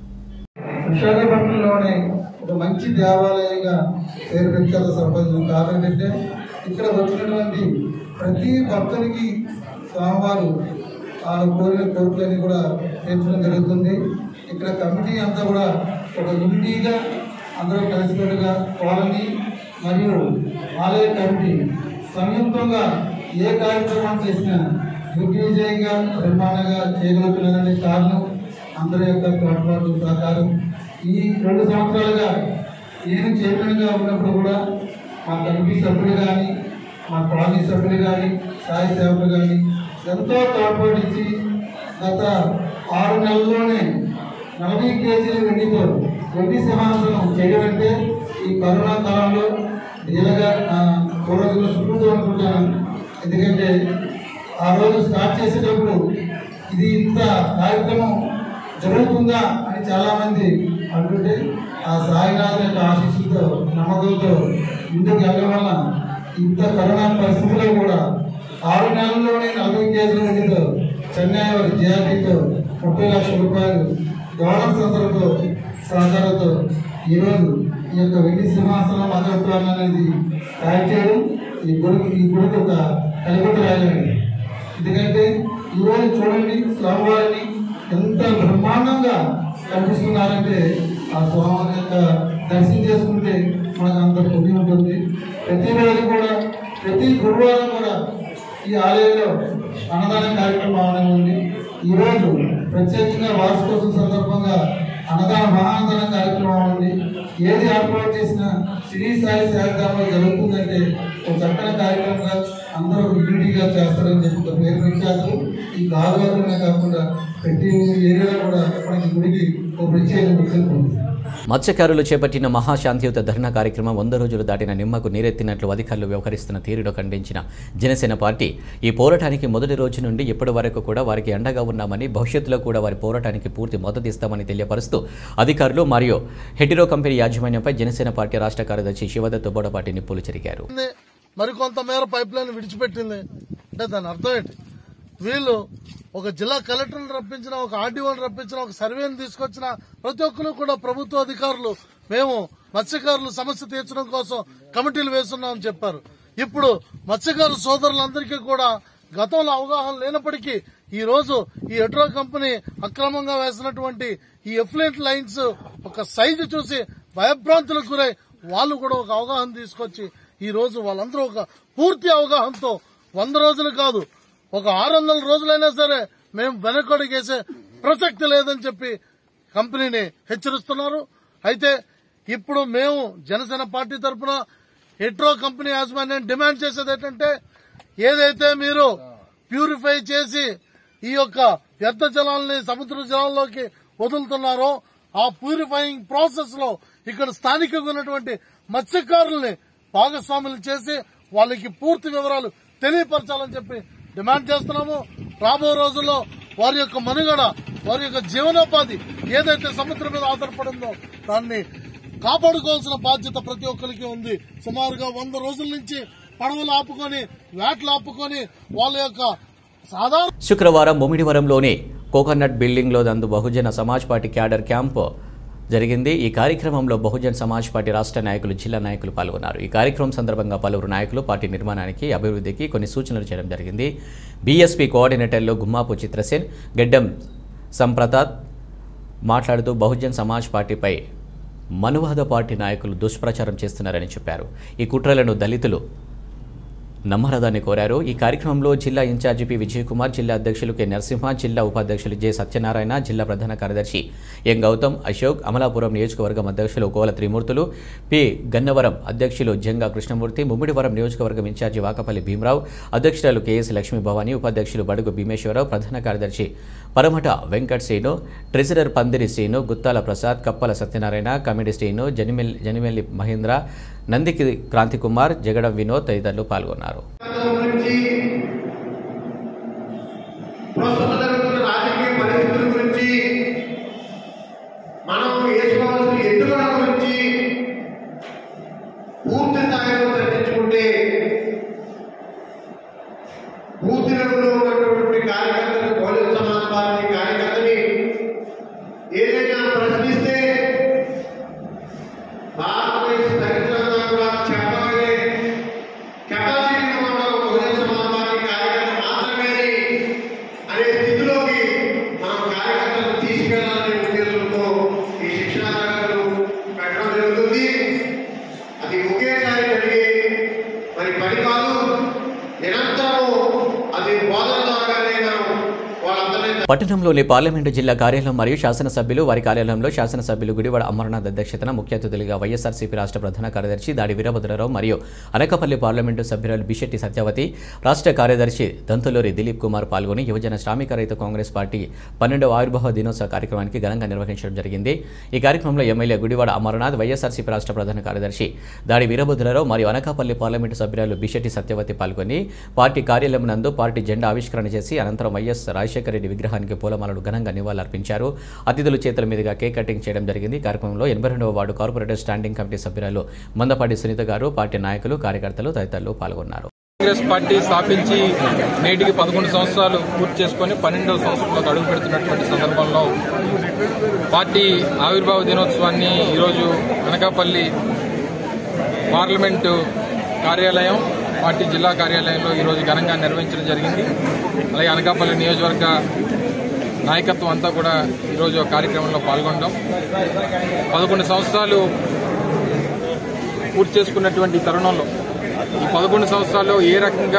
విశాఖపట్నంలోనే ఒక మంచి దేవాలయంగా పేరు పెట్టాల సంబంధించిన కారణం ఏంటంటే ఇక్కడ వచ్చినటువంటి ప్రతి భక్తునికి స్వామివారు ఆ కోరిన కోరికలని కూడా తీర్చడం జరుగుతుంది. ఇక్కడ కమిటీ అంతా కూడా ఒక యూనిటీగా అందరూ కలిసికట్టుగా కాలనీ మరియు ఆలయ కమిటీ సంయుక్తంగా ఏ కార్యక్రమం చేసినా దిగ్విజయంగా బ్రహ్మాండంగా చేయగలుగుతున్నారనే కారణం అందరి యొక్క తోడ్పాటు సహకారం. ఈ రెండు సంవత్సరాలుగా నేను చైర్మన్గా ఉన్నప్పుడు కూడా మా కమిటీ సభ్యులు కానీ మా కాలనీ సభ్యులు కానీ సాయి సేవకులు కానీ ఎంతో తోడ్పాటు ఇచ్చి గత ఆరు నెలల్లోనే నలభై కేజీల వెండితో వెండి సింహాసనం చేయడంటే ఈ కరోనా కాలంలో ఇలాగా పూర్వజులు సుఖంతో అనుకుంటాను. ఎందుకంటే ఆ రోజు స్టార్ట్ చేసేటప్పుడు ఇది ఇంత కార్యక్రమం జరుగుతుందా అని చాలామంది అంటుంటే ఆ సాయినాథ్ యొక్క ఆశీస్సులతో నమ్మకంతో ముందుకు వెళ్ళడం వల్ల ఇంత కరోనా పరిస్థితిలో కూడా ఆరు నెలల్లోనే నలభై కేజీల వెండితో చెన్నై వారి జిఆర్టీతో ముప్పై లక్షల రూపాయలు గవర్నర్ సంస్థలతో సహకారంతో ఈరోజు ఈ యొక్క వెండి సింహాసనం మదవిప్రాణం అనేది తయారు చేయడం ఈ గుడికి ఈ గుడికి ఒక కలిపి రాయాలండి. ఎందుకంటే ఈరోజు చూడండి స్వామివారిని ఎంత బ్రహ్మాండంగా కనిపిస్తున్నారంటే ఆ స్వామి యొక్క దర్శనం చేసుకుంటే మనకు అంత పుణ్యం ఉంటుంది. ప్రతిరోజు కూడా ప్రతి గురువారం కూడా ఈ ఆలయంలో అన్నదాన కార్యక్రమం ఉంది. ఈరోజు ప్రత్యేకంగా వార్షికోత్సవం సందర్భంగా అన్నదాన మహాన్నదాన కార్యక్రమం ఉంది. ఏది ఏర్పాటు చేసినా శ్రీ సాయి శారదాంలో జరుగుతుందంటే ఒక చక్కని కార్యక్రమంగా అందరూ ఒక యూనిటీగా చేస్తారని చెప్పి ఒక పేరు ప్రఖ్యాతులు ఈ గాజువాకనే కాకుండా ప్రతి ఏరియాలో కూడా మనకి గుడికి ఒక ప్రత్యేక గుర్తింపు ఉంది. మత్స్యకారులు చేపట్టిన మహాశాంతియుత ధర్నా కార్యక్రమం వంద రోజులు దాటిన నిమ్మకు నీరెత్తినట్లు అధికారులు వ్యవహరిస్తున్న తీరును ఖండించిన జనసేన పార్టీ ఈ పోరాటానికి మొదటి రోజు నుండి ఇప్పటి వరకు కూడా వారికి అండగా ఉన్నామని, భవిష్యత్తులో కూడా వారి పోరాటానికి పూర్తి మద్దతు ఇస్తామని తెలియపరుస్తూ అధికారులు మరియు హెటిరో కంపెనీ యాజమాన్యంపై జనసేన పార్టీ రాష్ట్ర కార్యదర్శి శివదత్ బోడపాటి నిప్పులు చెరిగారు. మరికొంత మేర పైప్ లైన్ విడిచిపెట్టింది అంటే దాని అర్థం ఏంటి? వీళ్ళు ఒక జిల్లా కలెక్టర్ని రప్పించిన, ఒక ఆర్డీఓని రప్పించిన, ఒక సర్వేని తీసుకొచ్చిన ప్రతి ఒక్కరు కూడా ప్రభుత్వ అధికారులు మేము మత్స్యకారుల సమస్య తీర్చడం కోసం కమిటీలు వేస్తున్నామని చెప్పారు. ఇప్పుడు మత్స్యకారు సోదరులందరికీ కూడా గతంలో అవగాహన లేనప్పటికీ ఈ రోజు ఈ హెట్రో కంపెనీ అక్రమంగా వేసినటువంటి ఈ ఎఫ్లెంట్ లైన్స్ ఒక సైజు చూసి భయభ్రాంతులకు గురై వాళ్ళు కూడా ఒక అవగాహన తీసుకొచ్చి ఈ రోజు వాళ్ళందరూ ఒక పూర్తి అవగాహనతో వంద రోజులు కాదు ఒక ఆరు వందల రోజులైనా సరే మేము వెనకడుగేసే ప్రసక్తి లేదని చెప్పి కంపెనీని హెచ్చరిస్తున్నారు. అయితే ఇప్పుడు మేము జనసేన పార్టీ తరఫున హెట్రో కంపెనీ యాజమాన్యాన్ని డిమాండ్ చేసేది ఏంటంటే, ఏదైతే మీరు ప్యూరిఫై చేసి ఈ యొక్క వ్యర్థ జలాలని సముద్ర జలాల్లోకి వదులుతున్నారో ఆ ప్యూరిఫైయింగ్ ప్రాసెస్ లో ఇక్కడ స్థానికంగా ఉన్నటువంటి మత్స్యకారుల్ని భాగస్వాములు చేసి వాళ్ళకి పూర్తి వివరాలు తెలియపరచాలని చెప్పి డిమాండ్ చేస్తున్నాము. రాబో రోజుల్లో వారి యొక్క మనుగడ, వారి యొక్క జీవనోపాధి ఏదైతే సముద్రం మీద ఆధారపడిందో దాన్ని కాపాడుకోవాల్సిన బాధ్యత ప్రతి ఒక్కరికి ఉంది. సుమారుగా వంద రోజుల నుంచి పడవలు ఆపుకొని, వేటలు ఆపుకొని వాళ్ళ యొక్క సాధారణ శుక్రవారం ముమిడివరంలోని కోకోనట్ బిల్డింగ్లో నందు Bahujan Samaj party cadre camp జరిగింది. ఈ కార్యక్రమంలో బహుజన్ సమాజ్ పార్టీ రాష్ట్ర నాయకులు, జిల్లా నాయకులు పాల్గొన్నారు. ఈ కార్యక్రమం సందర్భంగా పలువురు నాయకులు పార్టీ నిర్మాణానికి, అభివృద్ధికి కొన్ని సూచనలు చేయడం జరిగింది. బీఎస్పీ కోఆర్డినేటర్లు గుమ్మాపు చిత్రసేన్, గెడ్డం సంప్రతాప్ మాట్లాడుతూ బహుజన్ సమాజ్ పార్టీపై మనువాద పార్టీ నాయకులు దుష్ప్రచారం చేస్తున్నారని చెప్పారు. ఈ కుట్రలను దళితులు నమ్మరదని కోరారు. ఈ కార్యక్రమంలో జిల్లా ఇన్ఛార్జి పి విజయకుమార్, జిల్లా అధ్యక్షులు కె నరసింహ, జిల్లా ఉపాధ్యక్షులు జె సత్యనారాయణ, జిల్లా ప్రధాన కార్యదర్శి ఎం గౌతమ్, అశోక్, అమలాపురం నియోజకవర్గం అధ్యక్షులు కోల త్రిమూర్తులు, పి గన్నవరం అధ్యక్షులు జంగా కృష్ణమూర్తి, ముమ్మిడివరం నియోజకవర్గం ఇన్ఛార్జి వాకపల్లి భీమరావు, అధ్యక్షురాలు కెఎస్ లక్ష్మీ భవానీ, ఉపాధ్యక్షులు బడుగు భీమేశ్వరరావు, ప్రధాన కార్యదర్శి పరమట వెంకట్ శ్రీను, ట్రెజరర్ పందిరి శ్రీను, గుత్తాల ప్రసాద్, కప్పల సత్యనారాయణ, కమిటీ శ్రీను, జనిమెల్ జనిమెల్లి మహేంద్ర, నందికి క్రాంతికుమార్, జగడం వినోద్ తదితరులు పాల్గొన్నారు. పట్టణంలోని పార్లమెంటు జిల్లా కార్యాలయం మరియు శాసనసభ్యులు వారి కార్యాలయంలో శాసనసభ్యులు గుడివాడ అమర్నాథ్ అధ్యక్షతన ముఖ్య అతిథులుగా వైఎస్ఆర్సీపీ రాష్ట్ర ప్రధాన కార్యదర్శి దాడి వీరభద్రరావు మరియు అనకాపల్లి పార్లమెంటు సభ్యురాలు బిశెట్టి సత్యవతి, రాష్ట్ర కార్యదర్శి దంతులూరి దిలీప్ కుమార్ పాల్గొని యువజన శ్రామిక రైతు కాంగ్రెస్ పార్టీ పన్నెండవ ఆవిర్భావ దినోత్సవ కార్యక్రమానికి ఘనంగా నిర్వహించడం జరిగింది. ఈ కార్యక్రమంలో ఎమ్మెల్యే గుడివాడ అమర్నాథ్, వైఎస్ఆర్సీపీ రాష్ట్ర ప్రధాన కార్యదర్శి దాడి వీరభద్రరావు మరియు అనకాపల్లి పార్లమెంటు సభ్యురాలు బిశెట్టి సత్యవతి పాల్గొని పార్టీ కార్యాలయం నందు పార్టీ జెండా ఆవిష్కరణ చేసి అనంతరం వైఎస్ రాజశేఖర రెడ్డి విగ్రహ విగ్రహానికి పూలమాలలు ఘనంగా నివాళులర్పించారు. అతిథుల చేతుల మీదుగా కేక్ కటింగ్ చేయడం జరిగింది. కార్యక్రమంలో ఎనభై రెండవ వార్డు కార్పొరేటర్ స్టాండింగ్ కమిటీ సభ్యురాలు మందపాటి సునీత గారు, పార్టీ నాయకులు, కార్యకర్తలు తదితరులు పాల్గొన్నారు. కాంగ్రెస్ పార్టీ స్థాపించి నేటికి పదకొండు సంవత్సరాలు పూర్తి చేసుకుని పన్నెండవ సంవత్సరంలోకి అడుగు పెడుతున్నటువంటి సందర్భంలో పార్టీ ఆవిర్భావ దినోత్సవాన్ని ఈరోజు అనకాపల్లి పార్లమెంటు కార్యాలయం, పార్టీ జిల్లా కార్యాలయంలో ఈరోజు ఘనంగా నిర్వహించడం జరిగింది. అలాగే అనకాపల్లి నియోజకవర్గ నాయకత్వం అంతా కూడా ఈరోజు కార్యక్రమంలో పాల్గొనడం, పదకొండు సంవత్సరాలు పూర్తి చేసుకున్నటువంటి తరుణంలో ఈ పదకొండు సంవత్సరాల్లో ఏ రకంగా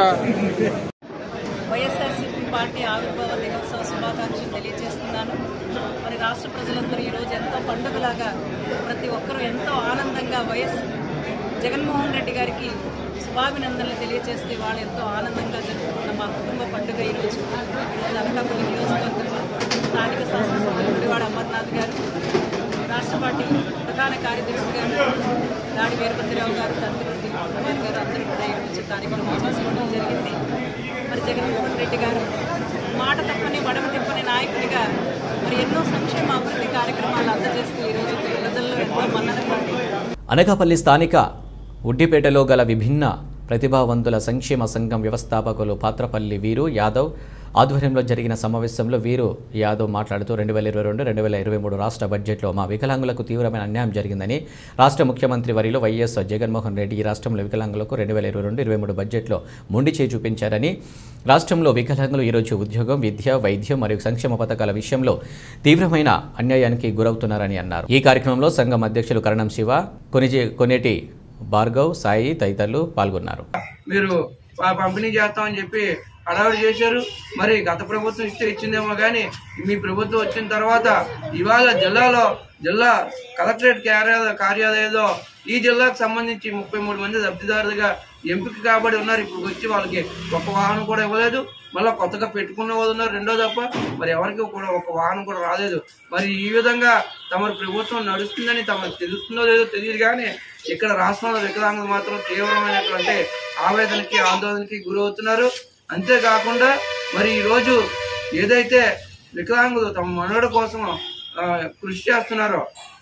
వైఎస్ఆర్సీపీ పార్టీ ఆవిర్భావ దినోత్సవ శుభాకాంక్షలు తెలియజేస్తున్నాను. మరి రాష్ట్ర ప్రజలందరూ ఈరోజు ఎంతో పండుగలాగా ప్రతి ఒక్కరూ ఎంతో ఆనందంగా వైఎస్ జగన్మోహన్ రెడ్డి గారికి శుభాభినందనలు తెలియజేస్తే వాళ్ళు ఎంతో ఆనందంగా జరుపుకున్న మా కుటుంబ పండుగ ఈరోజు ఈరోజు అనకాపల్లి నియోజకవర్గంలో స్థానిక శాసనసభ్యులు గుడివాడ అమర్నాథ్ గారు, రాష్ట్ర పార్టీ ప్రధాన కార్యదర్శి గారు దాడి వీరభద్రరావు గారు, తండ్రి కుమార్ గారు అందరూ కూడా ఈరోజు కార్యక్రమం చేసుకోవడం జరిగింది. మరి జగన్మోహన్ రెడ్డి గారు మాట తప్పని మడమ తిప్పని నాయకుడిగా మరి ఎన్నో సంక్షేమ అభివృద్ధి కార్యక్రమాలు అందజేస్తూ ఈరోజు ప్రజల్లో ఎంతో మన్నన పొంది అనకాపల్లి స్థానిక ఉడ్డిపేటలో గల విభిన్న ప్రతిభావంతుల సంక్షేమ సంఘం వ్యవస్థాపకులు పాత్రపల్లి వీరు యాదవ్ ఆధ్వర్యంలో జరిగిన సమావేశంలో వీరు యాదవ్ మాట్లాడుతూ రెండు వేల ఇరవై రెండు రెండు వేల ఇరవై మూడు రాష్ట్ర బడ్జెట్లో మా వికలాంగులకు తీవ్రమైన అన్యాయం జరిగిందని, రాష్ట్ర ముఖ్యమంత్రి వర్యులు వైఎస్ జగన్మోహన్ రెడ్డి ఈ రాష్ట్రంలో వికలాంగులకు రెండు వేల ఇరవై రెండు ఇరవై మూడు బడ్జెట్లో మొండి చేయి చూపించారని, రాష్ట్రంలో వికలాంగులు ఈరోజు ఉద్యోగం, విద్య, వైద్యం మరియు సంక్షేమ పథకాల విషయంలో తీవ్రమైన అన్యాయానికి గురవుతున్నారని అన్నారు. ఈ కార్యక్రమంలో సంఘం అధ్యక్షులు కరణం శివ, కొనిజే కొనేటి భార్గవ్, సాయి తదితరులు పాల్గొన్నారు. మీరు పంపిణీ చేస్తామని చెప్పి హడావిడి చేశారు. మరి గత ప్రభుత్వం ఇస్తే ఇచ్చిందేమో కానీ మీ ప్రభుత్వం వచ్చిన తర్వాత ఇవాళ జిల్లాలో జిల్లా కలెక్టరేట్ కార్యాలయ కార్యాలయంలో ఈ జిల్లాకు సంబంధించి ముప్పై మూడు మంది లబ్ధిదారులుగా ఎంపిక కాబడి ఉన్నారు. ఇప్పుడు వచ్చి వాళ్ళకి ఒక వాహనం కూడా ఇవ్వలేదు. మళ్ళీ కొత్తగా పెట్టుకున్న వాళ్ళు ఉన్నారు రెండో తప్ప మరి ఎవరికి కూడా ఒక వాహనం కూడా రాలేదు. మరి ఈ విధంగా తమ ప్రభుత్వం నడుస్తుందని తమకు తెలుస్తుందో లేదో తెలియదు కానీ ఇక్కడ రాష్ట్రంలో వికలాంగులు మాత్రం తీవ్రమైనటువంటి ఆవేదనకి ఆందోళనకి గురవుతున్నారు. అంతేకాకుండా మరి ఈరోజు ఏదైతే వికలాంగులు తమ మనుగడ కోసం కృషి చేస్తున్నారో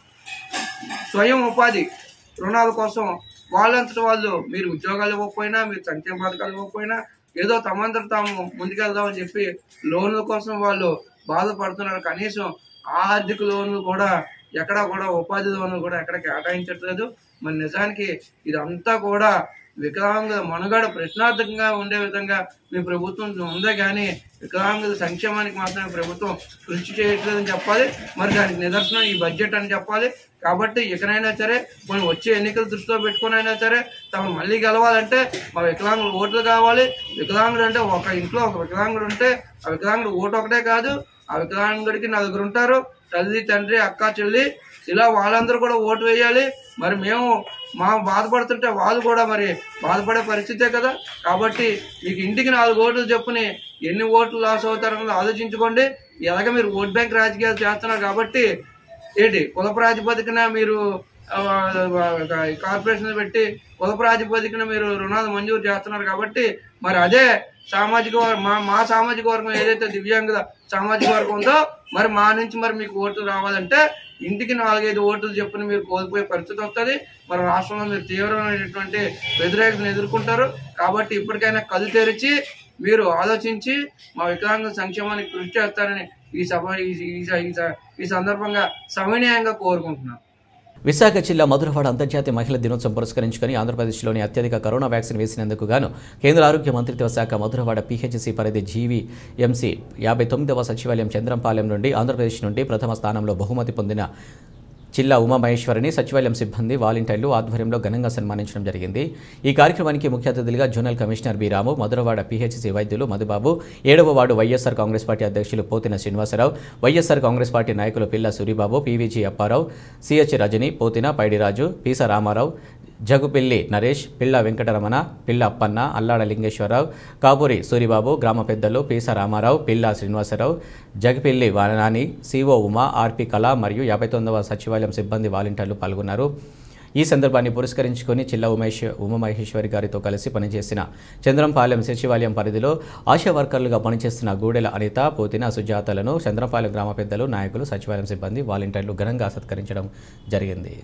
స్వయం ఉపాధి రుణాల కోసం వాళ్ళంతటి వాళ్ళు మీరు ఉద్యోగాలు ఇవ్వకపోయినా, మీరు సంక్షేమ పథకాలు ఇవ్వకపోయినా ఏదో తమంతట తాము ముందుకెళ్దామని చెప్పి లోన్ల కోసం వాళ్ళు బాధపడుతున్నారు. కనీసం ఆర్థిక లోన్లు కూడా ఎక్కడా కూడా ఉపాధి లోన్లు కూడా ఎక్కడ కేటాయించట్లేదు. మరి నిజానికి ఇదంతా కూడా వికలాంగుల మనుగడ ప్రశ్నార్థకంగా ఉండే విధంగా మీ ప్రభుత్వం ఉందే కానీ వికలాంగుల సంక్షేమానికి మాత్రమే ప్రభుత్వం కృషి చేయట్లేదని చెప్పాలి. మరి దానికి నిదర్శనం ఈ బడ్జెట్ అని చెప్పాలి. కాబట్టి ఎక్కడైనా సరే మనం వచ్చే ఎన్నికలు దృష్టిలో పెట్టుకుని అయినా సరే తమ మళ్ళీ గెలవాలంటే మా వికలాంగులు ఓట్లు కావాలి. వికలాంగుడు అంటే ఒక ఇంట్లో ఒక వికలాంగుడు ఉంటే ఆ వికలాంగుడు ఓటు ఒకటే కాదు, ఆ వికలాంగుడికి నలుగురు ఉంటారు, తల్లి, తండ్రి, అక్క, చెల్లి, ఇలా వాళ్ళందరూ కూడా ఓటు వేయాలి. మరి మేము మా బాధపడుతుంటే వాళ్ళు కూడా మరి బాధపడే పరిస్థితే కదా. కాబట్టి మీకు ఇంటికి నాలుగు ఓట్లు చెప్పుని ఎన్ని ఓట్లు లాస్ అవుతారన్నది ఆలోచించుకోండి. ఎలాగ మీరు ఓట్ బ్యాంక్ రాజకీయాలు చేస్తున్నారు కాబట్టి ఏంటి కుల ప్రాతిపదికన మీరు కార్పొరేషన్ పెట్టి కుల ప్రాతిపదికన మీరు రుణాలు మంజూరు చేస్తున్నారు కాబట్టి మరి అదే సామాజిక మా మా సామాజిక వర్గం ఏదైతే దివ్యాంగుల సామాజిక వర్గం ఉందో మరి మా నుంచి మరి మీకు ఓట్లు రావాలంటే ఇంటికి నాలుగైదు ఓట్లు చెప్పుని మీరు కోల్పోయే పరిస్థితి వస్తుంది. మరి రాష్ట్రంలో మీరు తీవ్రమైనటువంటి వ్యతిరేకతను ఎదుర్కొంటారు. కాబట్టి ఇప్పటికైనా కళ్ళు తెరిచి మీరు ఆలోచించి మా వికలాంగుల సంక్షేమానికి కృషి చేస్తారని ఈ సభ ఈ సందర్భంగా సవినయంగా కోరుకుంటున్నాను. విశాఖ జిల్లా మధురవాడ అంతర్జాతీయ మహిళా దినోత్సవం పురస్కరించుకుని ఆంధ్రప్రదేశ్లోని అత్యధిక కరోనా వ్యాక్సిన్ వేసినందుకు గాను కేంద్ర ఆరోగ్య మంత్రిత్వ శాఖ మధురవాడ పీహెచ్సీ పరిధి జీవీఎంసీ యాభై తొమ్మిదవ సచివాలయం చంద్రంపాలెం నుండి ఆంధ్రప్రదేశ్ నుండి ప్రథమ స్థానంలో బహుమతి పొందిన చిల్లా ఉమామహేశ్వరిని సచివాలయం సిబ్బంది వాలంటీర్లు ఆధ్వర్యంలో ఘనంగా సన్మానించడం జరిగింది. ఈ కార్యక్రమానికి ముఖ్య అతిథులుగా zonal commissioner B Ramu, Madhurawada PHC వైద్యులు మధుబాబు, ఏడవ వార్డు వైఎస్ఆర్ కాంగ్రెస్ పార్టీ అధ్యక్షులు పోతిన శ్రీనివాసరావు, వైఎస్ఆర్ కాంగ్రెస్ పార్టీ నాయకులు పిల్ల సూరిబాబు, పీవీజీ అప్పారావు, సిహెచ్ రజని, పోతిన పైడిరాజు, పీస రామారావు, జగుపిల్లి నరేష్, పిల్ల వెంకటరమణ, పిల్ల అప్పన్న, అల్లాడ లింగేశ్వరరావు, కాబూరి సూరిబాబు, గ్రామ పెద్దలు పీస రామారావు, పిల్ల శ్రీనివాసరావు, జగపిల్లి వానాని, సిఓ ఉమా, ఆర్పి కళ మరియు యాభై తొమ్మిదవ సచివాలయం సిబ్బంది వాలంటీర్లు పాల్గొన్నారు. ఈ సందర్భాన్ని పురస్కరించుకొని చిల్ల ఉమేష్ ఉమామహేశ్వరి గారితో కలిసి పనిచేసిన చంద్రంపాలెం సచివాలయం పరిధిలో ఆశా వర్కర్లుగా పనిచేస్తున్న గూడెల అనిత పోతిన సుజాతలను చంద్రంపాలెం గ్రామ పెద్దలు నాయకులు సచివాలయం సిబ్బంది వాలంటీర్లు ఘనంగా సత్కరించడం జరిగింది.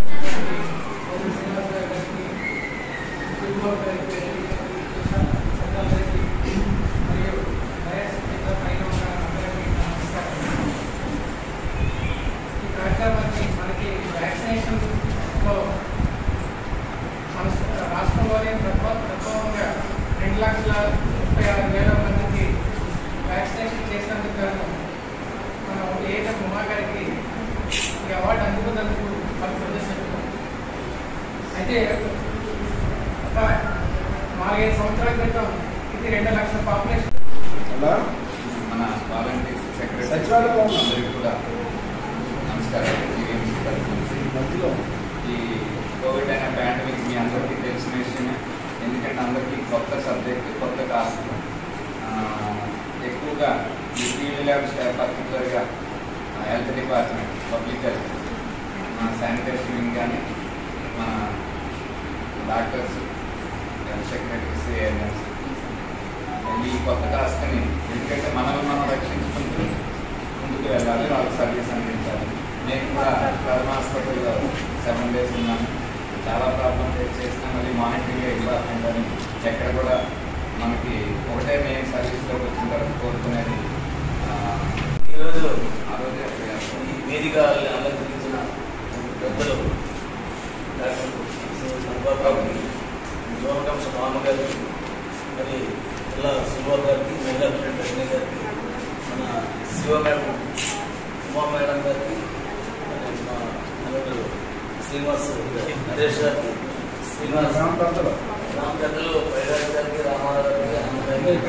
రాష్ట్రంలోనే ప్రథమంగా రెండు లక్షల ముప్పై ఆరు వేల మందికి వ్యాక్సినేషన్ చేసినందుకు గాను మన ఏఎన్ఎం ఉమా గారికి ఈ అవార్డు అందుకున్నందుకు వాళ్ళు ప్రదర్శిస్తున్నాం. అయితే ఒక నాలుగైదు సంవత్సరాల క్రితం ఇది రెండు లక్షల పాపులేషన్. మన వాలంటీర్స్ సెక్రటరీ అందరికీ కూడా నమస్కారం. మధ్యలో ఈ కోవిడ్ అయిన పాండమిక్ మీ అందరికీ తెలిసిన విషయమే. ఎందుకంటే అందరికీ కొత్త సబ్జెక్ట్, కొత్త టాస్క్. ఎక్కువగా ఈ ఫీల్డ్ ల్యాబ్ స్టాఫ్, పర్టికులర్గా హెల్త్ డిపార్ట్మెంట్, పబ్లిక్ హెల్త్, మన శానిటేషన్ వింగ్ కానీ మన డాక్టర్స్, హెల్త్ సెక్రటరీస్, ఏఎన్ఎంస్ ఈ కొత్త టాస్క్ని ఎందుకంటే మనల్ని మనం రక్షించుకుంటూ ముందుకు వెళ్ళాలి, వాళ్ళకి సర్వీస్ అందించాలి. నేను కూడా ప్రథమ హాస్పిటల్లో సెవెన్ డేస్ ఉన్నాను. చాలా ప్రాబ్లమ్ ఫేస్ చేసినా మళ్ళీ మానిటరింగ్ ఇంపార్టెంట్ అని ఎక్కడ కూడా మనకి ఒకటే మెయిన్ సర్వీస్లోకి వచ్చిన తర్వాత కోరుకునేది. ఈరోజు ఈ వేదిక అలంకరించిన పెద్దలు డాక్టర్ సంబాబాబు, జోనకంశ మామ గారికి, మరి జిల్లా సుల్వా గారికి, మహిళా రజనీ గారికి, మన శివ మేడం, ఉమా మేడం గారికి, మా నలుగురు శ్రీనివాస్ నరేష్ గారికి, శ్రీనివాస్ రామ్ పెద్దలు రామ్ పెద్దలు పైరాజ్ గారికి, రామారావు గారికి,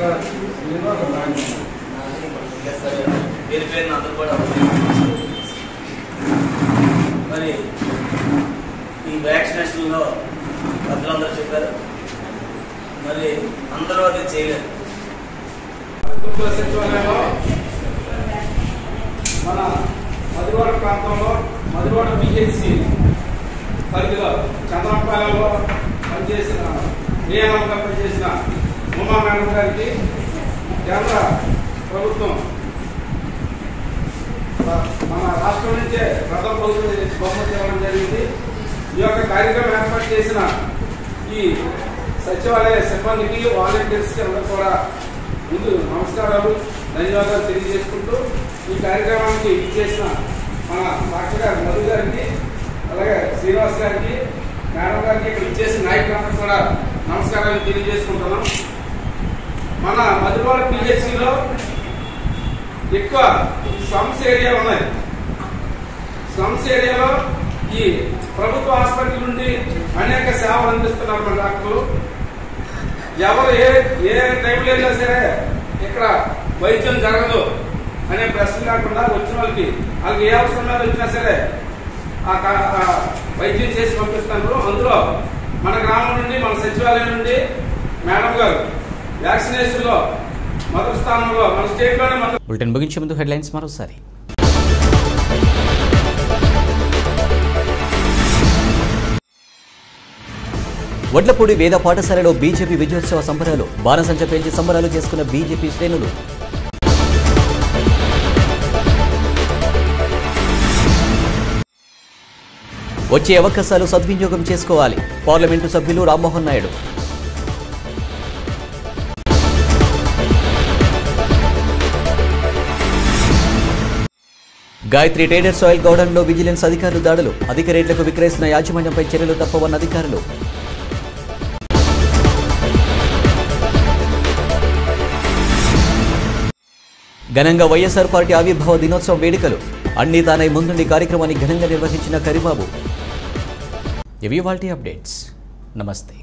పేరు పేరున అందరూ కూడా మరి ఈ వ్యాక్సినేషన్లో పెద్దలందరూ చెప్పారు. మరి అందరూ అది చేయలేదు. సచివాలయంలో మన మధువాడ ప్రాంతంలో మధువాడ బిహెచ్సి పరిధిలో చంద్రంపాలెంలో పనిచేసిన నియామకంగా పనిచేసిన ఉమా మేడం గారికి కేంద్ర ప్రభుత్వం మన రాష్ట్రం నుంచే ప్రథమ బహుమతి బహుమతి ఇవ్వడం జరిగింది. ఈ యొక్క కార్యక్రమం ఏర్పాటు చేసిన ఈ సచివాలయ సిబ్బందికి, వాలంటీర్స్కి అందరూ కూడా ముందు నమస్కారాలు, ధన్యవాదాలు తెలియజేసుకుంటూ ఈ కార్యక్రమానికి ఇచ్చేసిన మన డాక్టర్ గారు మధు గారికి, అలాగే శ్రీనివాస్ గారికి, మేడం గారికి, ఇక్కడ ఇచ్చేసిన నాయకులందరూ కూడా నమస్కారాలు తెలియజేసుకుంటున్నాం. మన మధువాడ పిహెచ్సిలో ఎక్కువ స్లమ్స్ ఏరియా ఉన్నాయి. స్లమ్స్ ఏరియాలో ఈ ప్రభుత్వ హాస్పిటల్ నుండి అనేక సేవలు అందిస్తున్నారు మన డాక్టర్లు. ఎవరు ఏ ఏ టైంలో వెళ్ళినా సరే ఇక్కడ వైద్యం జరగదు అనే ప్రశ్న కాకుండా వచ్చిన వాళ్ళకి వాళ్ళకి ఏ అవసరం మీద వచ్చినా సరే ఆ వైద్యం చేసి పంపిస్తున్నారు. అందులో మన గ్రామం నుండి, మన సచివాలయం నుండి మేడం గారు వ్యాక్సినేషన్ లో మొదటి స్థానంలో మన స్టేట్ లోనే. బులెటిన్ ముగించే ముందు హెడ్లైన్స్ మరోసారి. వడ్లపూడి వేద పాఠశాలలో బీజేపీ విజయోత్సవ సంబరాలు. బాణసంచ పేల్చి సంబరాలు చేసుకున్న బీజేపీ శ్రేణులు. వచ్చే అవకాశాలు సద్వినియోగం చేసుకోవాలి. పార్లమెంటు సభ్యులు రామ్మోహన్ నాయుడు. గాయత్రి ట్రేడర్స్ ఆయిల్ గౌడన్లో విజిలెన్స్ అధికారులు దాడులు. అధిక రేట్లకు విక్రయిస్తున్న యాజమాన్యంపై చర్యలు తప్పవన్న అధికారులు. ఘనంగా వైఎస్ఆర్ పార్టీ ఆవిర్భావ దినోత్సవం వేడుకలు. అన్ని తానై ముందుండి కార్యక్రమాన్ని ఘనంగా నిర్వహించిన కరిబాబు. ఇవి వాల్టీ అప్డేట్స్. నమస్తే.